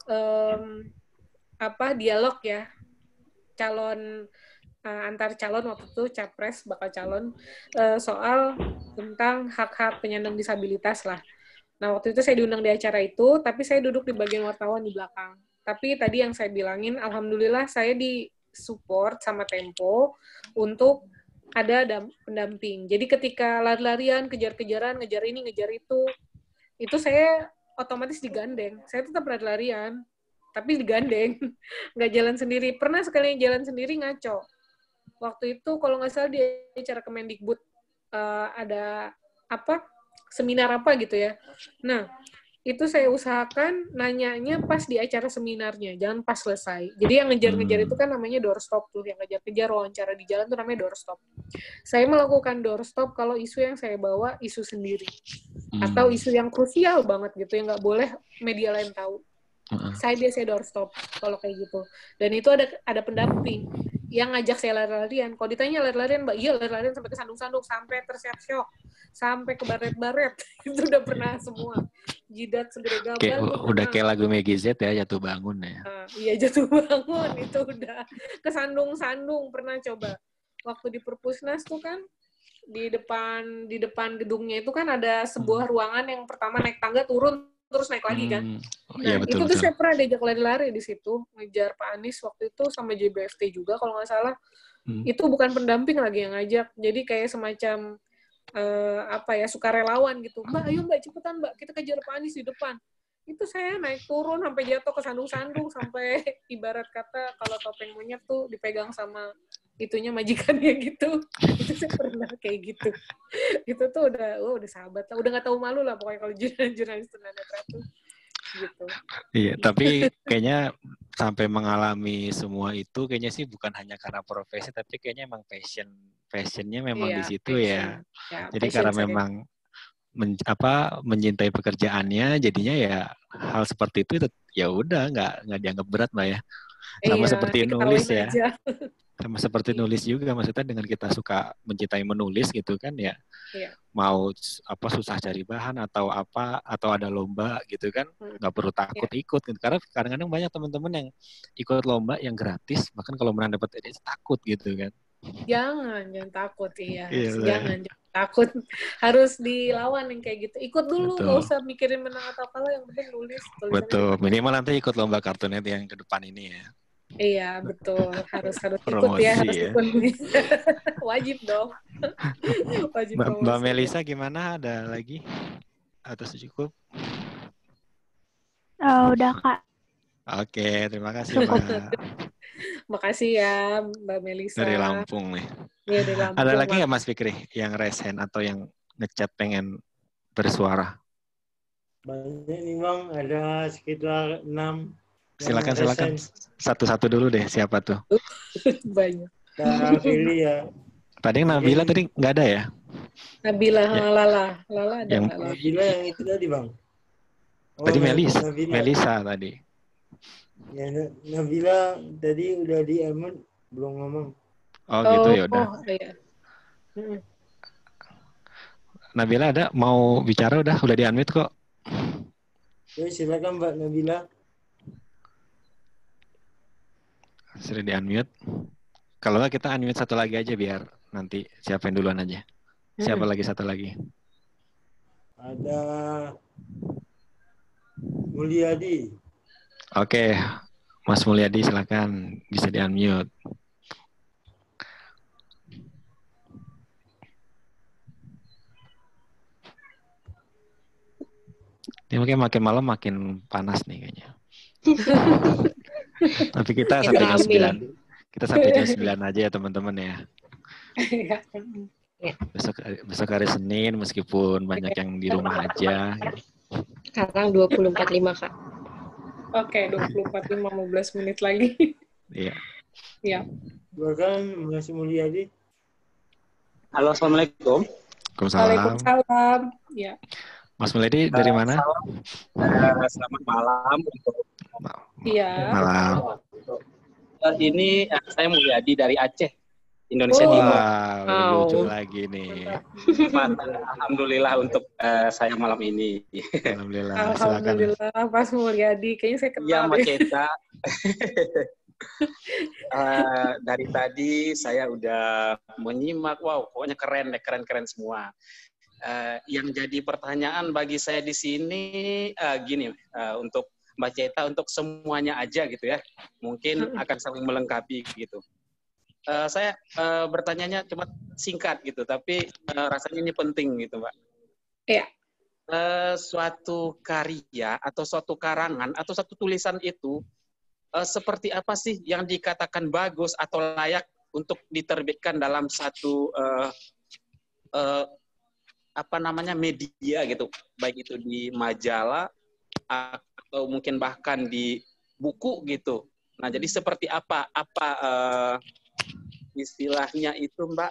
Speaker 1: dialog ya, calon antar calon waktu itu capres bakal calon soal tentang hak-hak penyandang disabilitas lah. Nah waktu itu saya diundang di acara itu, tapi saya duduk di bagian wartawan di belakang. Tapi tadi yang saya bilangin, alhamdulillah saya di-support sama Tempo untuk ada pendamping. Jadi ketika lari-larian, kejar-kejaran, ngejar ini, ngejar itu saya otomatis digandeng. Saya tetap lari-larian, tapi digandeng. Nggak jalan sendiri. Pernah sekali jalan sendiri ngaco. Waktu itu kalau nggak salah di acara Kemendikbud ada seminar apa gitu ya. Nah, itu saya usahakan nanyanya pas di acara seminarnya, jangan pas selesai. Jadi yang ngejar-ngejar itu kan namanya doorstop tuh, yang ngejar-ngejar wawancara di jalan tuh namanya doorstop. Saya melakukan doorstop kalau isu yang saya bawa isu sendiri. Atau isu yang krusial banget gitu, yang nggak boleh media lain tahu. Saya biasanya doorstop kalau kayak gitu. Dan itu ada pendamping yang ngajak saya lari-larian. Kalau ditanya lari-larian, Mbak, iya lari-larian sampai ke sandung-sandung, sampai terseok-seok, sampai ke baret-baret. Itu udah pernah semua. Jidat segede gabal.
Speaker 2: Udah kayak lagu Meggy Z ya, jatuh bangun ya.
Speaker 1: Iya, jatuh bangun. Itu udah ke sandung-sandung pernah coba. Waktu di Perpusnas tuh kan, di depan gedungnya itu kan ada sebuah ruangan yang pertama naik tangga turun terus naik lagi kan. Nah, betul, itu tuh saya pernah diajak lari-lari di situ, ngejar Pak Anies waktu itu sama JBFT juga kalau nggak salah. Itu bukan pendamping lagi yang ngajak. Jadi kayak semacam sukarelawan gitu. Mbak, ayo Mbak, cepetan Mbak, kita kejar Pak Anies di depan. Itu saya naik turun sampai jatuh ke sandung-sandung sampai ibarat kata kalau topeng monyet tuh dipegang sama itunya majikannya gitu. Itu saya pernah kayak gitu. Itu tuh udah sahabat lah, udah nggak tahu malu lah pokoknya kalau jurnalis tunanetra tuh gitu.
Speaker 2: Iya, tapi kayaknya sampai mengalami semua itu kayaknya sih bukan hanya karena profesi, tapi kayaknya emang passionnya memang di situ ya. Jadi karena memang mencintai pekerjaannya, jadinya ya hal seperti itu ya udah nggak dianggap berat Mbak ya. Sama seperti nulis ya. Sama seperti nulis juga, maksudnya dengan kita suka mencintai menulis gitu kan ya. Mau susah cari bahan atau ada lomba gitu kan, nggak perlu takut ikut gitu. Karena kadang-kadang banyak teman-teman yang ikut lomba yang gratis, bahkan kalau menang dapat edit takut gitu kan.
Speaker 1: Jangan takut jangan takut, harus dilawan yang kayak gitu. Ikut dulu, nggak usah mikirin menang atau kalah, yang penting nulis.
Speaker 2: Betul, minimal nanti ikut lomba Kartunet yang ke depan ini ya.
Speaker 1: Iya, betul. Harus
Speaker 2: promosi,
Speaker 1: ikut ya, harus ikut. Wajib dong. Wajib
Speaker 2: Mbak Melisa gimana? Ada lagi? Atau cukup?
Speaker 8: Udah, Kak.
Speaker 2: Oke, terima kasih, Mbak.
Speaker 1: Makasih ya, Mbak Melisa.
Speaker 2: Dari Lampung nih.
Speaker 1: Iya, dari Lampung.
Speaker 2: Ada lagi nggak Mas Fikri yang resen atau yang ngechat pengen bersuara?
Speaker 5: Banyak nih Bang, ada sekitar 6.
Speaker 2: Silakan satu-satu dulu deh, siapa tuh?
Speaker 1: Banyak.
Speaker 5: Pilih ya.
Speaker 2: Tadi Nabila tadi nggak ada ya?
Speaker 1: Nabila, ya. Lala ada nggak?
Speaker 5: Nabila yang itu tadi Bang.
Speaker 2: Tadi Melisa tadi.
Speaker 5: Ya Nabila tadi udah di Emon belum ngomong.
Speaker 2: Oh gitu, ya udah.
Speaker 1: Iya.
Speaker 2: Nabila ada mau bicara, udah di-unmute kok.
Speaker 5: Ya, silakan Mbak Nabila.
Speaker 2: Sudah di-unmute. Kalau nggak kita unmute satu lagi aja biar nanti siapa yang duluan aja. Siapa lagi satu lagi?
Speaker 5: Ada Mulyadi.
Speaker 2: Oke, Mas Mulyadi silakan bisa di-unmute. Ini mungkin makin malam makin panas nih kayaknya. Tapi kita sampai jam 9. Kita sampai jam 9 aja ya teman-teman ya. Besok hari Senin meskipun banyak yang di rumah aja.
Speaker 3: Sekarang 20.45 Kak.
Speaker 1: Oke, 24:15 menit lagi.
Speaker 2: Iya.
Speaker 1: Ya.
Speaker 5: Silakan Mas Mulyadi.
Speaker 9: Halo, Assalamualaikum.
Speaker 1: Waalaikumsalam. Ya.
Speaker 2: Mas Mulyadi dari mana?
Speaker 9: Selamat malam untuk
Speaker 2: malam.
Speaker 9: Ini saya Mulyadi dari Aceh, Indonesia Timur.
Speaker 2: Wow, lucu lagi nih.
Speaker 9: Alhamdulillah untuk saya malam ini.
Speaker 1: Alhamdulillah, Mas Mulyadi. Kayaknya saya kenal.
Speaker 9: Iya, Mbak Ceta. Dari tadi saya udah menyimak, wow, pokoknya keren semua. Yang jadi pertanyaan bagi saya di sini gini, untuk Mbak Ceta, untuk semuanya aja gitu ya, mungkin akan saling melengkapi gitu. Saya bertanyanya cuma singkat gitu, tapi rasanya ini penting gitu, Mbak.
Speaker 1: Iya.
Speaker 9: Suatu karya atau suatu karangan atau satu tulisan itu seperti apa sih yang dikatakan bagus atau layak untuk diterbitkan dalam satu media gitu, baik itu di majalah atau mungkin bahkan di buku gitu. Nah, jadi seperti apa istilahnya itu, Mbak,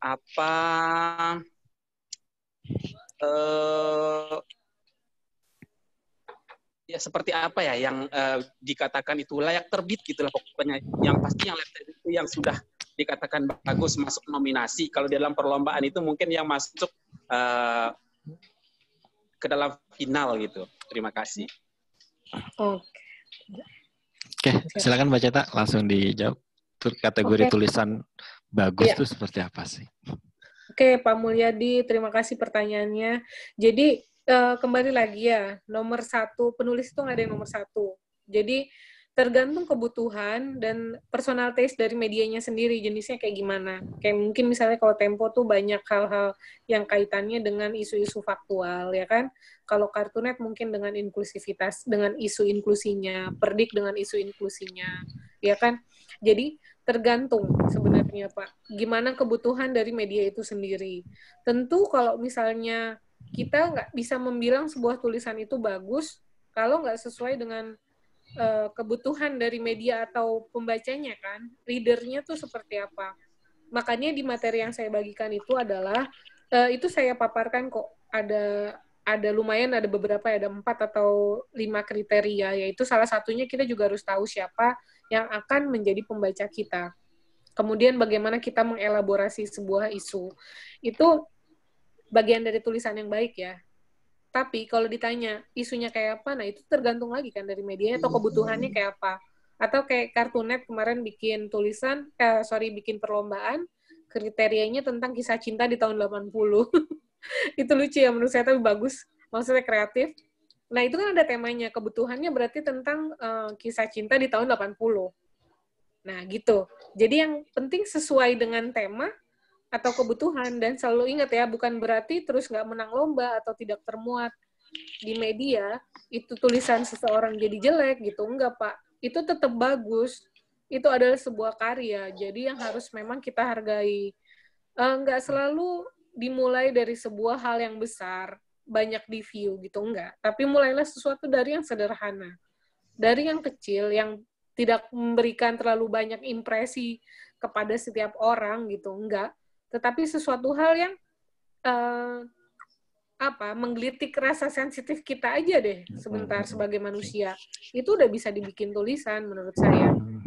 Speaker 9: ya seperti apa ya yang dikatakan itu layak terbit gitulah pokoknya. Yang pasti yang layak terbit itu yang sudah dikatakan bagus masuk nominasi. Kalau di dalam perlombaan itu mungkin yang masuk ke dalam final gitu. Terima kasih.
Speaker 2: Oke, silakan Mbak Ceta langsung dijawab. Kategori tulisan bagus itu seperti apa sih?
Speaker 1: Oke, Pak Mulyadi, terima kasih pertanyaannya. Jadi kembali lagi ya, nomor 1 penulis itu nggak ada yang nomor 1. Jadi tergantung kebutuhan dan personal taste dari medianya sendiri, jenisnya kayak gimana. Kayak mungkin misalnya kalau Tempo tuh banyak hal-hal yang kaitannya dengan isu-isu faktual, ya kan? Kalau Kartunet mungkin dengan inklusivitas, dengan isu inklusinya, Perdik dengan isu inklusinya, ya kan? Jadi tergantung sebenarnya, Pak, gimana kebutuhan dari media itu sendiri. Tentu kalau misalnya kita nggak bisa membilang sebuah tulisan itu bagus kalau nggak sesuai dengan kebutuhan dari media atau pembacanya kan, readernya tuh seperti apa. Makanya di materi yang saya bagikan itu adalah, itu saya paparkan kok, ada lumayan, ada beberapa, ada 4 atau 5 kriteria, yaitu salah satunya kita juga harus tahu siapa yang akan menjadi pembaca kita. Kemudian bagaimana kita mengelaborasi sebuah isu. Itu bagian dari tulisan yang baik ya. Tapi kalau ditanya isunya kayak apa, nah itu tergantung lagi kan dari media atau kebutuhannya kayak apa. Atau kayak Kartunet kemarin bikin bikin perlombaan, kriterianya tentang kisah cinta di tahun 80. Itu lucu ya menurut saya, tapi bagus. Maksudnya kreatif. Nah itu kan ada temanya, kebutuhannya berarti tentang kisah cinta di tahun 80. Nah gitu. Jadi yang penting sesuai dengan tema atau kebutuhan, dan selalu ingat ya, bukan berarti terus nggak menang lomba atau tidak termuat di media, itu tulisan seseorang jadi jelek gitu. Enggak, Pak. Itu tetap bagus. Itu adalah sebuah karya. Jadi yang harus memang kita hargai. Nggak selalu dimulai dari sebuah hal yang besar, banyak di view gitu, enggak. Tapi mulailah sesuatu dari yang sederhana. Dari yang kecil, yang tidak memberikan terlalu banyak impresi kepada setiap orang gitu, enggak. Tetapi sesuatu hal yang menggelitik rasa sensitif kita aja deh sebentar sebagai manusia, itu udah bisa dibikin tulisan menurut saya.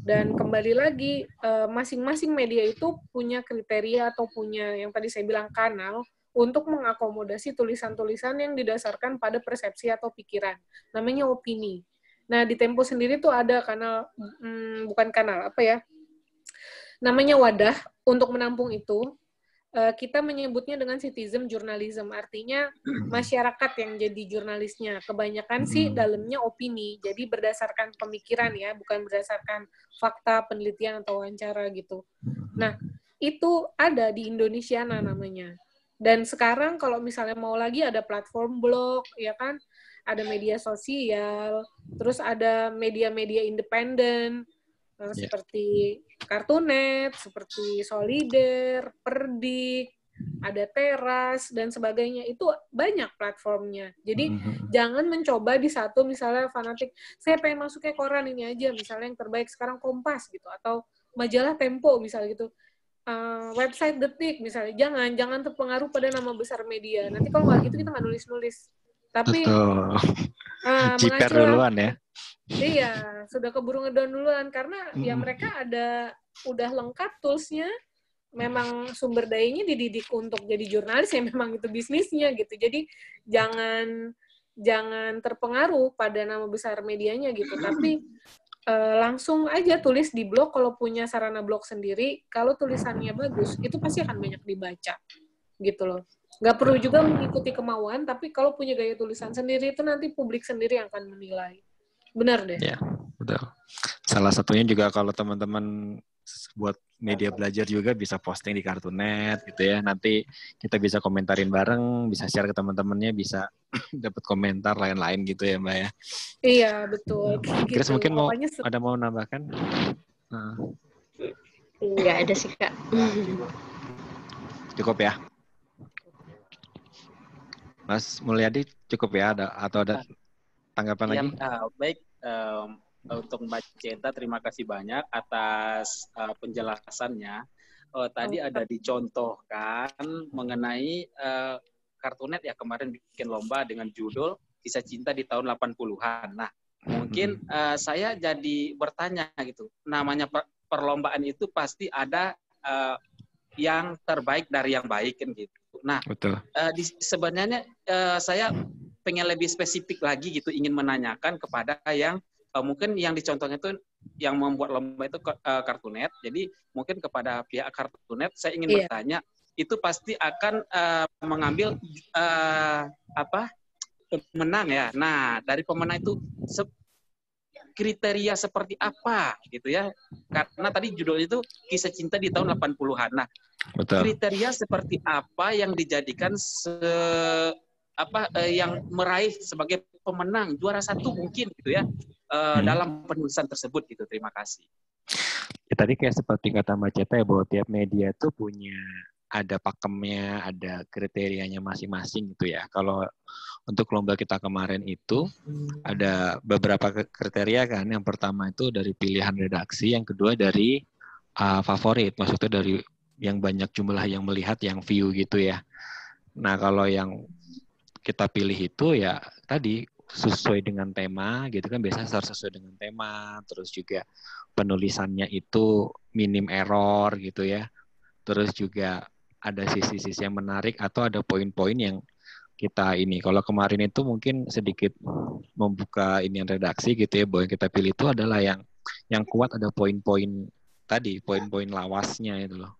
Speaker 1: Dan kembali lagi, masing-masing media itu punya kriteria atau punya yang tadi saya bilang kanal untuk mengakomodasi tulisan-tulisan yang didasarkan pada persepsi atau pikiran. Namanya opini. Nah, di Tempo sendiri tuh ada kanal, bukan kanal, apa ya, namanya wadah untuk menampung itu. Kita menyebutnya dengan citizen journalism, artinya masyarakat yang jadi jurnalisnya. Kebanyakan sih dalamnya opini, jadi berdasarkan pemikiran ya, bukan berdasarkan fakta, penelitian, atau wawancara gitu. Nah, itu ada di Indonesia namanya. Dan sekarang kalau misalnya mau lagi ada platform blog, ya kan, ada media sosial, terus ada media-media independen, seperti Kartunet, seperti Solider, Perdik, ada Teras, dan sebagainya. Itu banyak platformnya. Jadi, jangan mencoba di satu, misalnya fanatik, saya pengen masuknya koran ini aja, misalnya yang terbaik sekarang Kompas, gitu, atau majalah Tempo, misalnya gitu. Website Detik, misalnya. Jangan terpengaruh pada nama besar media. Nanti kalau nggak gitu, kita nggak nulis-nulis. Tapi,
Speaker 2: jiper duluan ya.
Speaker 1: Iya, sudah keburu ngedown duluan karena ya mereka udah lengkap toolsnya, memang sumber dayanya dididik untuk jadi jurnalis ya memang itu bisnisnya gitu. Jadi jangan terpengaruh pada nama besar medianya gitu. Tapi langsung aja tulis di blog kalau punya sarana blog sendiri. Kalau tulisannya bagus, itu pasti akan banyak dibaca gitu loh. Nggak perlu juga mengikuti kemauan, tapi kalau punya gaya tulisan sendiri itu nanti publik sendiri yang akan menilai. Benar deh.
Speaker 2: Ya, betul. Salah satunya juga kalau teman-teman buat media belajar juga bisa posting di Kartunet gitu ya. Nanti kita bisa komentarin bareng, bisa share ke teman-temannya, bisa dapat komentar lain-lain gitu ya, Mbak ya.
Speaker 1: Iya, betul.
Speaker 2: Chris gitu. Mungkin mau nambahkan?
Speaker 3: Enggak ada sih, Kak.
Speaker 2: Cukup ya? Mas Mulyadi cukup ya? Atau ada tanggapan lagi?
Speaker 9: Baik, untuk Mbak Ceta, terima kasih banyak atas penjelasannya. Tadi ada dicontohkan mengenai Kartunet ya, kemarin bikin lomba dengan judul Kisah Cinta di tahun 80-an. Nah, mungkin saya jadi bertanya gitu, namanya perlombaan itu pasti ada yang terbaik dari yang baik kan gitu. Nah, sebenarnya saya pengen lebih spesifik lagi gitu, ingin menanyakan kepada yang mungkin yang dicontohnya itu yang membuat lomba itu Kartunet. Jadi mungkin kepada pihak Kartunet saya ingin bertanya, itu pasti akan mengambil pemenang ya. Nah, dari pemenang itu kriteria seperti apa gitu ya? Karena tadi judulnya itu Kisah Cinta di tahun 80-an. Nah, kriteria seperti apa yang dijadikan yang meraih sebagai pemenang juara satu mungkin gitu ya dalam penulisan tersebut gitu. Terima kasih.
Speaker 2: Ya, tadi kayak seperti kata Mbak Ceta ya, bahwa tiap media itu punya ada pakemnya, ada kriterianya masing-masing gitu ya. Kalau untuk lomba kita kemarin itu ada beberapa kriteria kan. Yang pertama itu dari pilihan redaksi, yang kedua dari favorit, maksudnya dari yang banyak jumlah yang melihat, yang view gitu ya. Nah, kalau yang kita pilih itu ya tadi sesuai dengan tema gitu kan, biasanya harus sesuai dengan tema, terus juga penulisannya itu minim error gitu ya, terus juga ada sisi-sisi yang menarik atau ada poin-poin yang kita ini. Kalau kemarin itu mungkin sedikit membuka ini yang redaksi gitu ya, bahwa yang kita pilih itu adalah yang kuat ada poin-poin tadi, poin-poin lawasnya itu loh.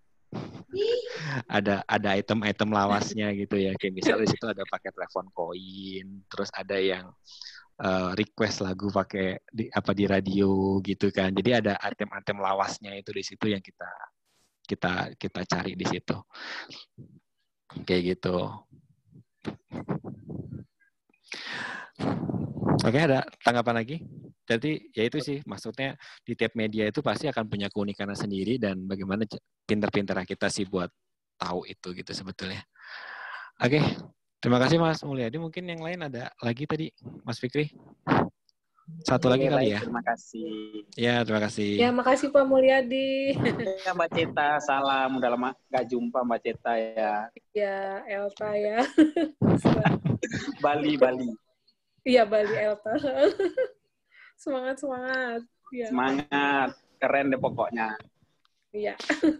Speaker 2: Ada item-item lawasnya gitu ya, kayak misalnya di situ ada pakai telepon koin, terus ada yang request lagu pakai di radio gitu kan. Jadi ada item-item lawasnya itu di situ yang kita cari di situ. Kayak gitu. Oke, ada tanggapan lagi? Jadi ya itu sih, maksudnya di tiap media itu pasti akan punya keunikannya sendiri, dan bagaimana pintar-pintar kita sih buat tahu itu gitu sebetulnya. Oke, terima kasih Mas Mulyadi. Mungkin yang lain ada lagi tadi, Mas Fikri? Satu lagi kali ya?
Speaker 9: Terima kasih.
Speaker 2: Ya, terima kasih.
Speaker 1: Ya, makasih Pak Mulyadi.
Speaker 9: Ya, Mbak Ceta, salam. Udah lama gak jumpa Mbak Ceta ya.
Speaker 1: Ya, Elta ya.
Speaker 9: Bali.
Speaker 1: Iya, Bali Elta. Semangat. Ya.
Speaker 9: Semangat. Keren deh pokoknya.
Speaker 1: Iya.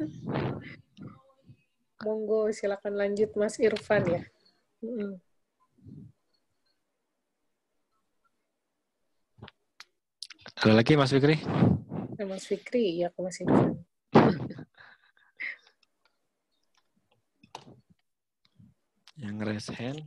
Speaker 1: Monggo, silakan lanjut Mas Irfan ya.
Speaker 2: Ada lagi Mas Fikri?
Speaker 1: Mas Fikri, ya ke Mas Irfan.
Speaker 2: Yang raise hand.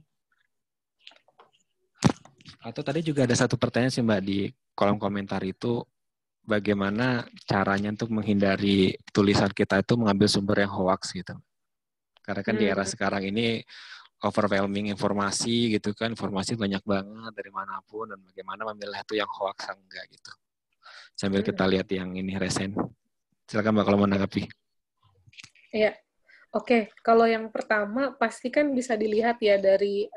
Speaker 2: Atau tadi juga ada satu pertanyaan sih Mbak di kolom komentar itu, bagaimana caranya untuk menghindari tulisan kita itu mengambil sumber yang hoax gitu. Karena kan di era sekarang ini overwhelming informasi gitu kan, informasi banyak banget dari manapun, dan bagaimana memilah itu yang hoax enggak gitu. Sambil kita lihat yang ini resen. Silakan Mbak kalau mau menanggapi.
Speaker 1: Iya. Oke, kalau yang pertama pasti kan bisa dilihat ya dari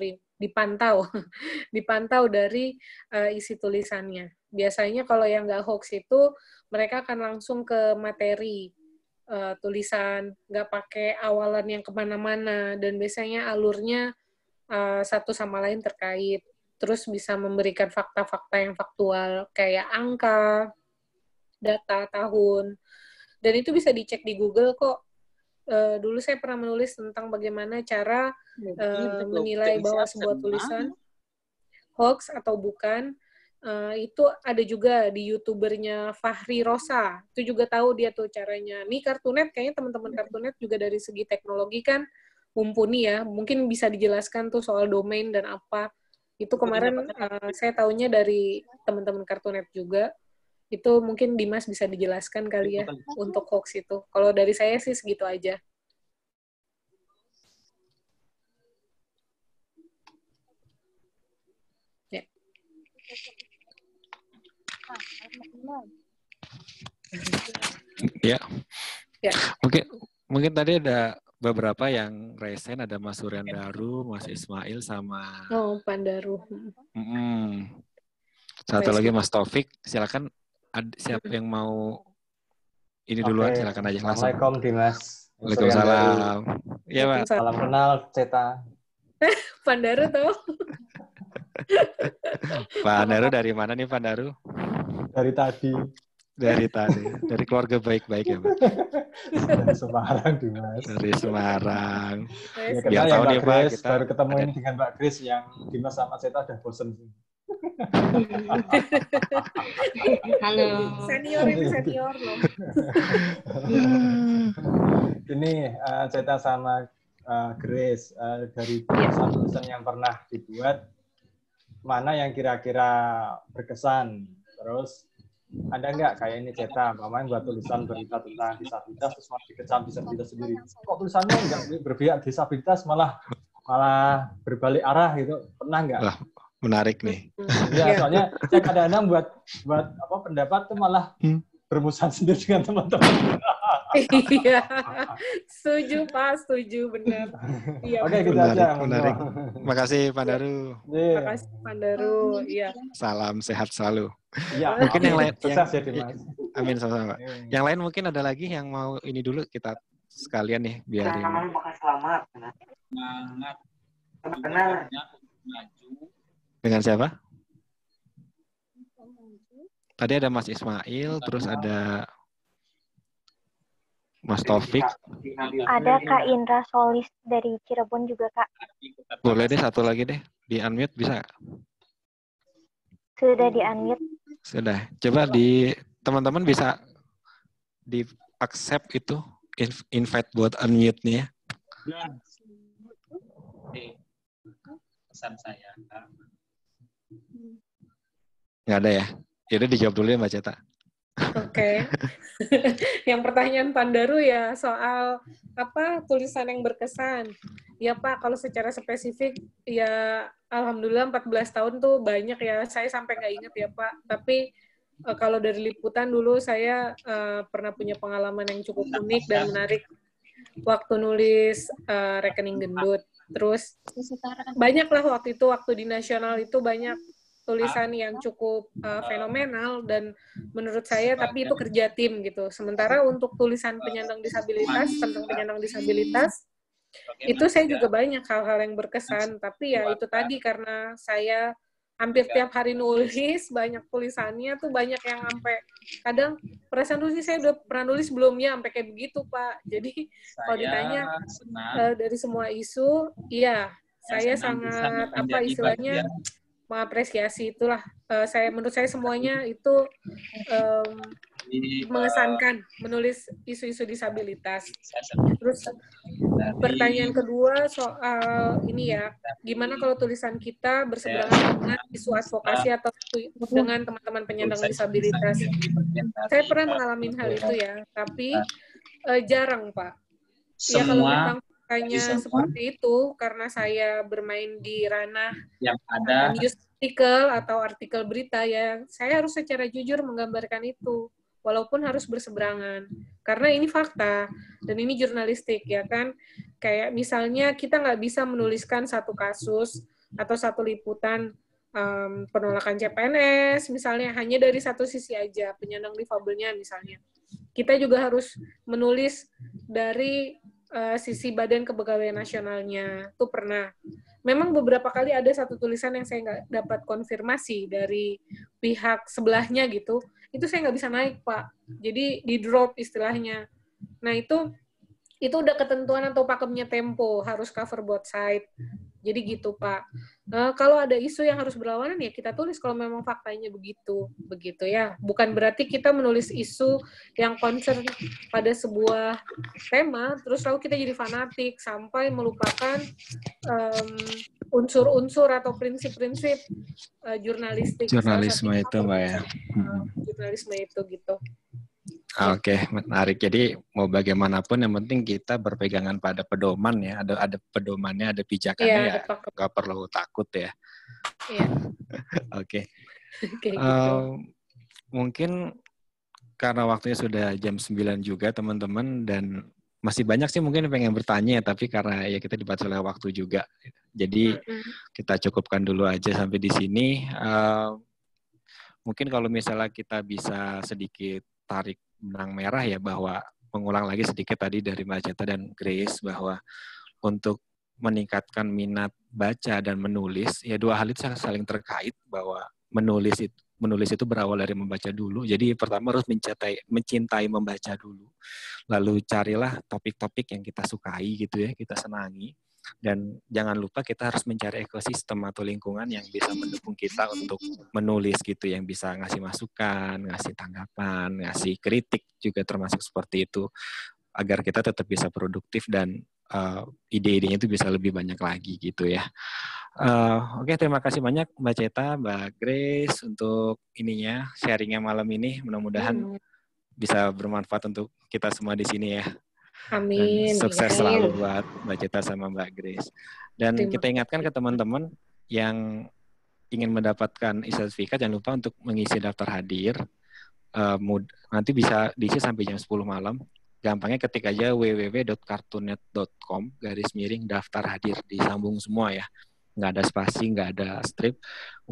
Speaker 1: dipantau dari isi tulisannya. Biasanya kalau yang nggak hoax itu mereka akan langsung ke materi tulisan, nggak pakai awalan yang kemana-mana, dan biasanya alurnya satu sama lain terkait. Terus bisa memberikan fakta-fakta yang faktual kayak angka, data, tahun, dan itu bisa dicek di Google kok. Dulu saya pernah menulis tentang bagaimana cara menilai bahwa sebuah tulisan hoax atau bukan. Itu ada juga di YouTubernya Fahri Rosa. Itu juga tahu dia tuh caranya. Nih Kartunet, kayaknya teman-teman Kartunet juga dari segi teknologi kan mumpuni ya. Mungkin bisa dijelaskan tuh soal domain dan apa. Itu kemarin saya tahunya dari teman-teman Kartunet juga. Itu mungkin Dimas bisa dijelaskan kali ya untuk hoax itu. Kalau dari saya sih segitu aja. Ya.
Speaker 2: Ya.
Speaker 1: Ya.
Speaker 2: Mungkin tadi ada beberapa yang resen, ada Mas Suryan Daru, Mas Ismail sama
Speaker 1: Pandaru.
Speaker 2: Satu lagi Mas Taufik. Silakan. Siapa yang mau ini duluan, silakan aja langsung.
Speaker 10: Assalamualaikum Dimas.
Speaker 2: Waalaikumsalam. Iya Pak.
Speaker 10: Salam kenal Ceta.
Speaker 1: Pandaru tuh.
Speaker 2: Pandaru dari mana nih Pandaru?
Speaker 10: Dari tadi.
Speaker 2: Dari keluarga baik-baik ya Pak.
Speaker 10: Dari Semarang Dimas.
Speaker 2: Dari Semarang.
Speaker 10: Ya, kenal ya Mbak Grace, baru ketemu ini dengan Mbak Grace yang Dimas sama Ceta udah bosen sih.
Speaker 3: Halo.
Speaker 1: Senior loh.
Speaker 10: Ini Ceta sama Grace dari tulisan yang pernah dibuat, mana yang kira-kira berkesan. Terus ada nggak kayak ini Ceta, Mama buat tulisan berita tentang disabilitas terus malah dikecam disabilitas sendiri. Kok tulisannya nggak berpihak disabilitas, malah berbalik arah gitu, pernah nggak?
Speaker 2: Menarik nih.
Speaker 10: Ya, soalnya saya kadang-kadang buat pendapat tuh malah bermusuhan sendiri dengan teman-teman.
Speaker 1: Iya, setuju Pak, setuju benar. Iya.
Speaker 10: Oke, gitu aja.
Speaker 2: Menarik. Makasih Pandaru.
Speaker 1: Makasih Pandaru. Iya.
Speaker 2: Salam sehat selalu.
Speaker 10: Ya,
Speaker 2: mungkin yang lain.
Speaker 10: Amin
Speaker 2: sama-sama. Yang lain mungkin ada lagi yang mau ini dulu kita sekalian nih biar ini.
Speaker 5: Selamat. Kenal.
Speaker 2: Dengan siapa? Tadi ada Mas Ismail, terus ada Mas Taufik.
Speaker 4: Ada Kak Indra Solis dari Cirebon juga, Kak.
Speaker 2: Boleh deh, satu lagi deh. Di-unmute bisa?
Speaker 4: Sudah di-unmute.
Speaker 2: Sudah. Coba teman-teman bisa di-accept itu, invite buat unmute-nya.
Speaker 9: Pesan saya.
Speaker 2: Nggak ada ya? Yaudah dijawab dulu ya Mbak Ceta.
Speaker 1: Oke. Yang pertanyaan Pandaru ya soal tulisan yang berkesan. Ya Pak, kalau secara spesifik ya alhamdulillah 14 tahun tuh banyak ya. Saya sampai nggak inget ya Pak. Tapi kalau dari liputan dulu saya pernah punya pengalaman yang cukup unik dan menarik waktu nulis rekening gendut. Terus banyaklah waktu di nasional itu banyak tulisan yang cukup fenomenal dan menurut saya tapi itu kerja tim gitu. Sementara untuk tulisan penyandang disabilitas tentang penyandang disabilitas itu saya juga banyak hal-hal yang berkesan, tapi ya itu tadi karena saya hampir tiap hari nulis, banyak tulisannya tuh, banyak yang sampai kadang perasaan nulis saya udah pernah nulis sebelumnya sampai kayak begitu, Pak. Jadi kalau ditanya dari semua isu, iya, saya sangat istilahnya mengapresiasi itulah. Menurut saya semuanya itu mengesankan menulis isu-isu disabilitas. Terus pertanyaan kedua soal ini ya, gimana kalau tulisan kita berseberangan dengan isu advokasi atau dengan teman-teman penyandang disabilitas. Saya pernah mengalami hal itu ya, tapi jarang, Pak. Ya kalau memang faktanya seperti itu, karena saya bermain di ranah
Speaker 9: yang ada
Speaker 1: news artikel atau artikel berita ya, saya harus secara jujur menggambarkan itu, walaupun harus berseberangan. Karena ini fakta, dan ini jurnalistik, ya kan? Kayak misalnya kita nggak bisa menuliskan satu kasus atau satu liputan penolakan CPNS, misalnya hanya dari satu sisi aja, penyandang difabelnya misalnya. Kita juga harus menulis dari sisi Badan Kepegawaian Nasionalnya. Itu pernah. Memang beberapa kali ada satu tulisan yang saya nggak dapat konfirmasi dari pihak sebelahnya gitu. Itu saya nggak bisa naik, Pak. Jadi di-drop istilahnya. Nah, itu udah ketentuan atau pakemnya Tempo, harus cover both side. Jadi gitu, Pak. Kalau ada isu yang harus berlawanan, ya kita tulis kalau memang faktanya begitu ya. Bukan berarti kita menulis isu yang concern pada sebuah tema, terus lalu kita jadi fanatik sampai melupakan unsur-unsur atau prinsip-prinsip jurnalistik.
Speaker 2: Jurnalisme itu, Mbak ya.
Speaker 1: Jurnalisme itu gitu.
Speaker 2: Oke, menarik. Jadi mau bagaimanapun yang penting kita berpegangan pada pedoman ya. Ada pedomannya, ada pijakannya ya. Nggak perlu takut ya.
Speaker 1: Iya.
Speaker 2: Oke.
Speaker 1: Gitu.
Speaker 2: Mungkin karena waktunya sudah jam 9 juga teman-teman, dan masih banyak sih mungkin yang pengen bertanya, tapi karena ya kita dibatasi oleh waktu juga. Jadi kita cukupkan dulu aja sampai di sini. Mungkin kalau misalnya kita bisa sedikit tarik benang merah ya, bahwa mengulang lagi sedikit tadi dari Mbak Ceta dan Grace, bahwa untuk meningkatkan minat baca dan menulis, ya dua hal itu saling terkait, bahwa menulis itu berawal dari membaca dulu. Jadi pertama harus mencintai membaca dulu. Lalu carilah topik-topik yang kita sukai gitu ya, kita senangi. Dan jangan lupa kita harus mencari ekosistem atau lingkungan yang bisa mendukung kita untuk menulis gitu, yang bisa ngasih masukan, ngasih tanggapan, ngasih kritik juga termasuk seperti itu, agar kita tetap bisa produktif dan ide-idenya itu bisa lebih banyak lagi gitu ya. Oke, terima kasih banyak Mbak Ceta, Mbak Grace untuk ininya, sharingnya malam ini. Mudah-mudahan bisa bermanfaat untuk kita semua di sini ya.
Speaker 1: Amin.
Speaker 2: Dan sukses selalu buat Mbak Ceta sama Mbak Grace. Dan kita ingatkan ke teman-teman yang ingin mendapatkan sertifikat, jangan lupa untuk mengisi daftar hadir. Nanti bisa diisi sampai jam 10 malam. Gampangnya ketik aja www.cartoonnet.com/daftar hadir, disambung semua ya. Nggak ada spasi, nggak ada strip.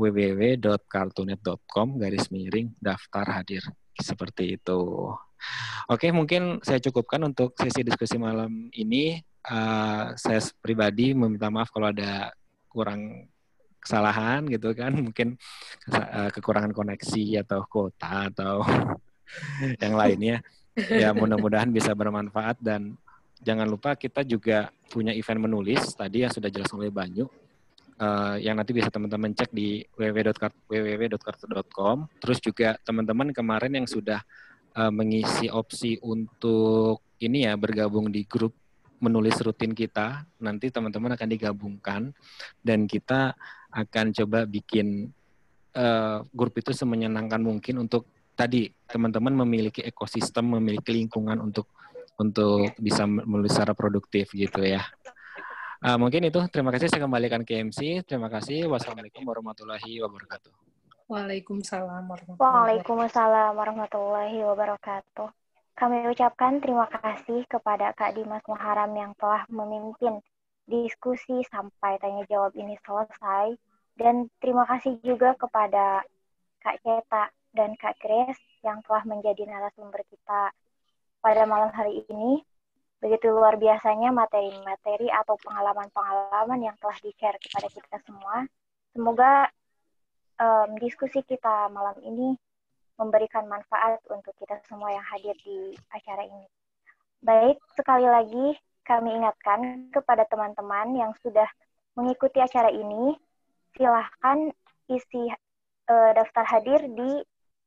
Speaker 2: www.cartoonnet.com/daftar hadir. Seperti itu. Oke, mungkin saya cukupkan untuk sesi diskusi malam ini. Saya pribadi meminta maaf kalau ada kurang kesalahan gitu kan, mungkin kekurangan koneksi atau kuota atau yang lainnya. Ya mudah-mudahan bisa bermanfaat, dan jangan lupa kita juga punya event menulis tadi yang sudah jelas oleh Banyu, yang nanti bisa teman-teman cek di www.cartoon.com. Terus juga teman-teman kemarin yang sudah mengisi opsi untuk ini ya, bergabung di grup menulis rutin kita, nanti teman-teman akan digabungkan dan kita akan coba bikin grup itu semenyenangkan mungkin untuk tadi teman-teman memiliki ekosistem, memiliki lingkungan untuk bisa menulis secara produktif gitu ya. Mungkin itu, terima kasih, saya kembalikan ke MC. Terima kasih. Wassalamualaikum warahmatullahi wabarakatuh.
Speaker 1: Waalaikumsalam
Speaker 4: warahmatullahi wabarakatuh. Kami ucapkan terima kasih kepada Kak Dimas Muharam yang telah memimpin diskusi sampai tanya jawab ini selesai. Dan terima kasih juga kepada Kak Ceta dan Kak Grace yang telah menjadi narasumber kita pada malam hari ini. Begitu luar biasanya materi-materi atau pengalaman-pengalaman yang telah di-share kepada kita semua. Semoga diskusi kita malam ini memberikan manfaat untuk kita semua yang hadir di acara ini. Baik, sekali lagi kami ingatkan kepada teman-teman yang sudah mengikuti acara ini, silahkan isi daftar hadir di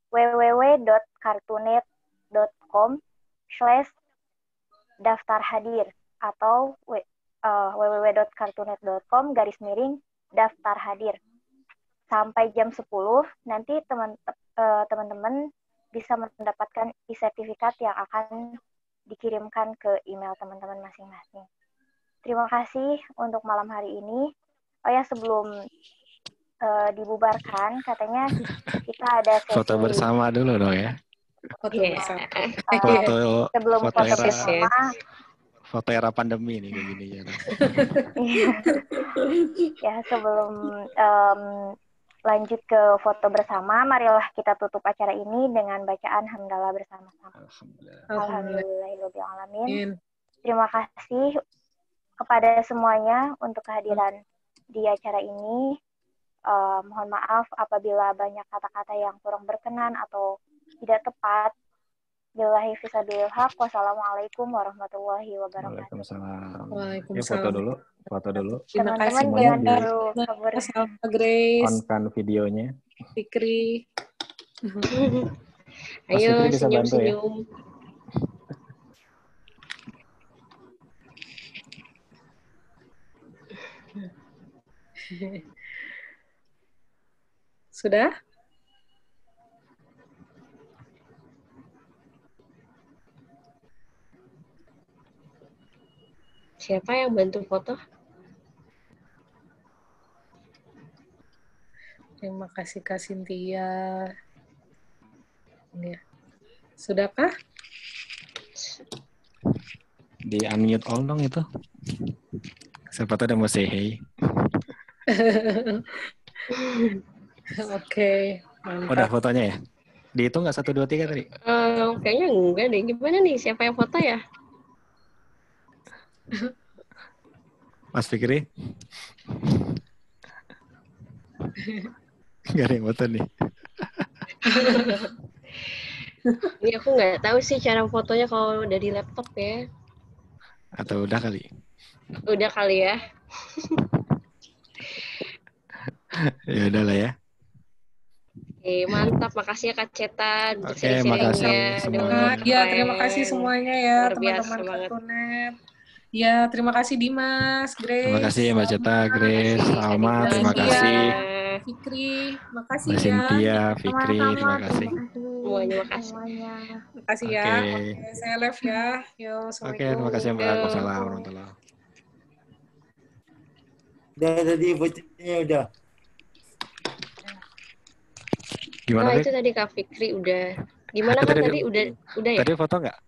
Speaker 4: www.cartoonet.com/daftar hadir atau www.cartoonet.com/daftar hadir. Sampai jam 10 nanti teman-teman bisa mendapatkan e-sertifikat yang akan dikirimkan ke email teman-teman masing-masing. Terima kasih untuk malam hari ini. Oh ya, sebelum dibubarkan, katanya kita ada sesi
Speaker 2: Foto bersama dulu dong ya.
Speaker 1: Foto bersama.
Speaker 4: Sebelum foto bersama.
Speaker 2: Foto era pandemi nih kayak gini ya.
Speaker 4: Ya, sebelum lanjut ke foto bersama, marilah kita tutup acara ini dengan bacaan hamdalah bersama-sama. Alhamdulillahirabbil alamin. Terima kasih kepada semuanya untuk kehadiran di acara ini. Mohon maaf apabila banyak kata-kata yang kurang berkenan atau tidak tepat. Billahi fisabilil haq. Wassalamualaikum warahmatullahi wabarakatuh.
Speaker 2: Waalaikumsalam. Foto dulu.
Speaker 1: Terima kasih
Speaker 4: Teman-teman
Speaker 1: banyak.
Speaker 4: jangan kabur.
Speaker 1: Sama Grace.
Speaker 2: On-kan videonya.
Speaker 1: Fikri.
Speaker 3: Ayo senyum-senyum.
Speaker 1: Sudah?
Speaker 3: Siapa yang bantu foto?
Speaker 1: Terima kasih Kak Cynthia. Ya. Sudahkah?
Speaker 2: Di unmute all dong itu. Siapa tahu ada mau say hey.
Speaker 1: Oke, mantap.
Speaker 2: Udah fotonya ya? Dihitung nggak 1, 2, 3 tadi?
Speaker 3: Kayaknya enggak deh. Gimana nih? Siapa yang foto ya?
Speaker 2: Mas Fikri? Nggak ada yang foto nih.
Speaker 3: Ini aku nggak tahu sih cara fotonya kalau dari laptop ya.
Speaker 2: Atau udah kali?
Speaker 3: Udah kali ya.
Speaker 2: Ya udah lah ya.
Speaker 3: Oke, mantap. Makasih ya Kak Ceta.
Speaker 2: Oke, makasih semuanya.
Speaker 1: Ya, terima kasih semuanya ya
Speaker 3: Luar biasa
Speaker 1: teman-teman
Speaker 3: banget.
Speaker 1: Cartoonet. Ya, terima kasih Dimas, Grace.
Speaker 2: Terima kasih Mbak Ceta, Grace, Salma, terima kasih.
Speaker 1: Fikri, makasih
Speaker 2: Mbak
Speaker 1: ya.
Speaker 2: Cynthia, Fikri, terima kasih.
Speaker 3: Semuanya makasih.
Speaker 1: Terima kasih ya. Oke, saya live ya. Yo,
Speaker 2: Oke, terima kasih Mbak. Waalaikumsalam warahmatullahi wabarakatuh.
Speaker 5: Udah tadi fotonya udah.
Speaker 2: Gimana,
Speaker 3: Nah,
Speaker 2: Fik?
Speaker 3: itu tadi Kak Fikri udah. Gimana Kak tadi? Udah ya?
Speaker 2: Tadi foto nggak?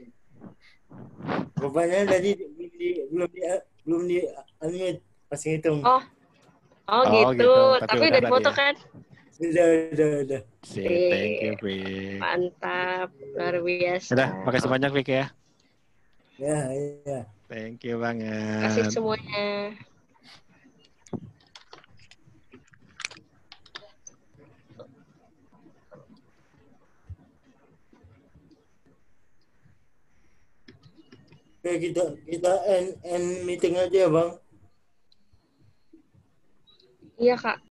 Speaker 5: Rupanya tadi belum di unmute pas ngitung.
Speaker 3: Oh gitu. Tapi udah foto
Speaker 2: ya?
Speaker 3: kan?
Speaker 5: Udah.
Speaker 2: Thank you, Fik.
Speaker 3: Mantap, luar biasa.
Speaker 2: Udah, makasih banyak Fik ya.
Speaker 5: Ya.
Speaker 2: Thank you banget.
Speaker 3: Kasih semuanya.
Speaker 5: Oke, kita end meeting aja, Bang.
Speaker 3: Iya, Kak.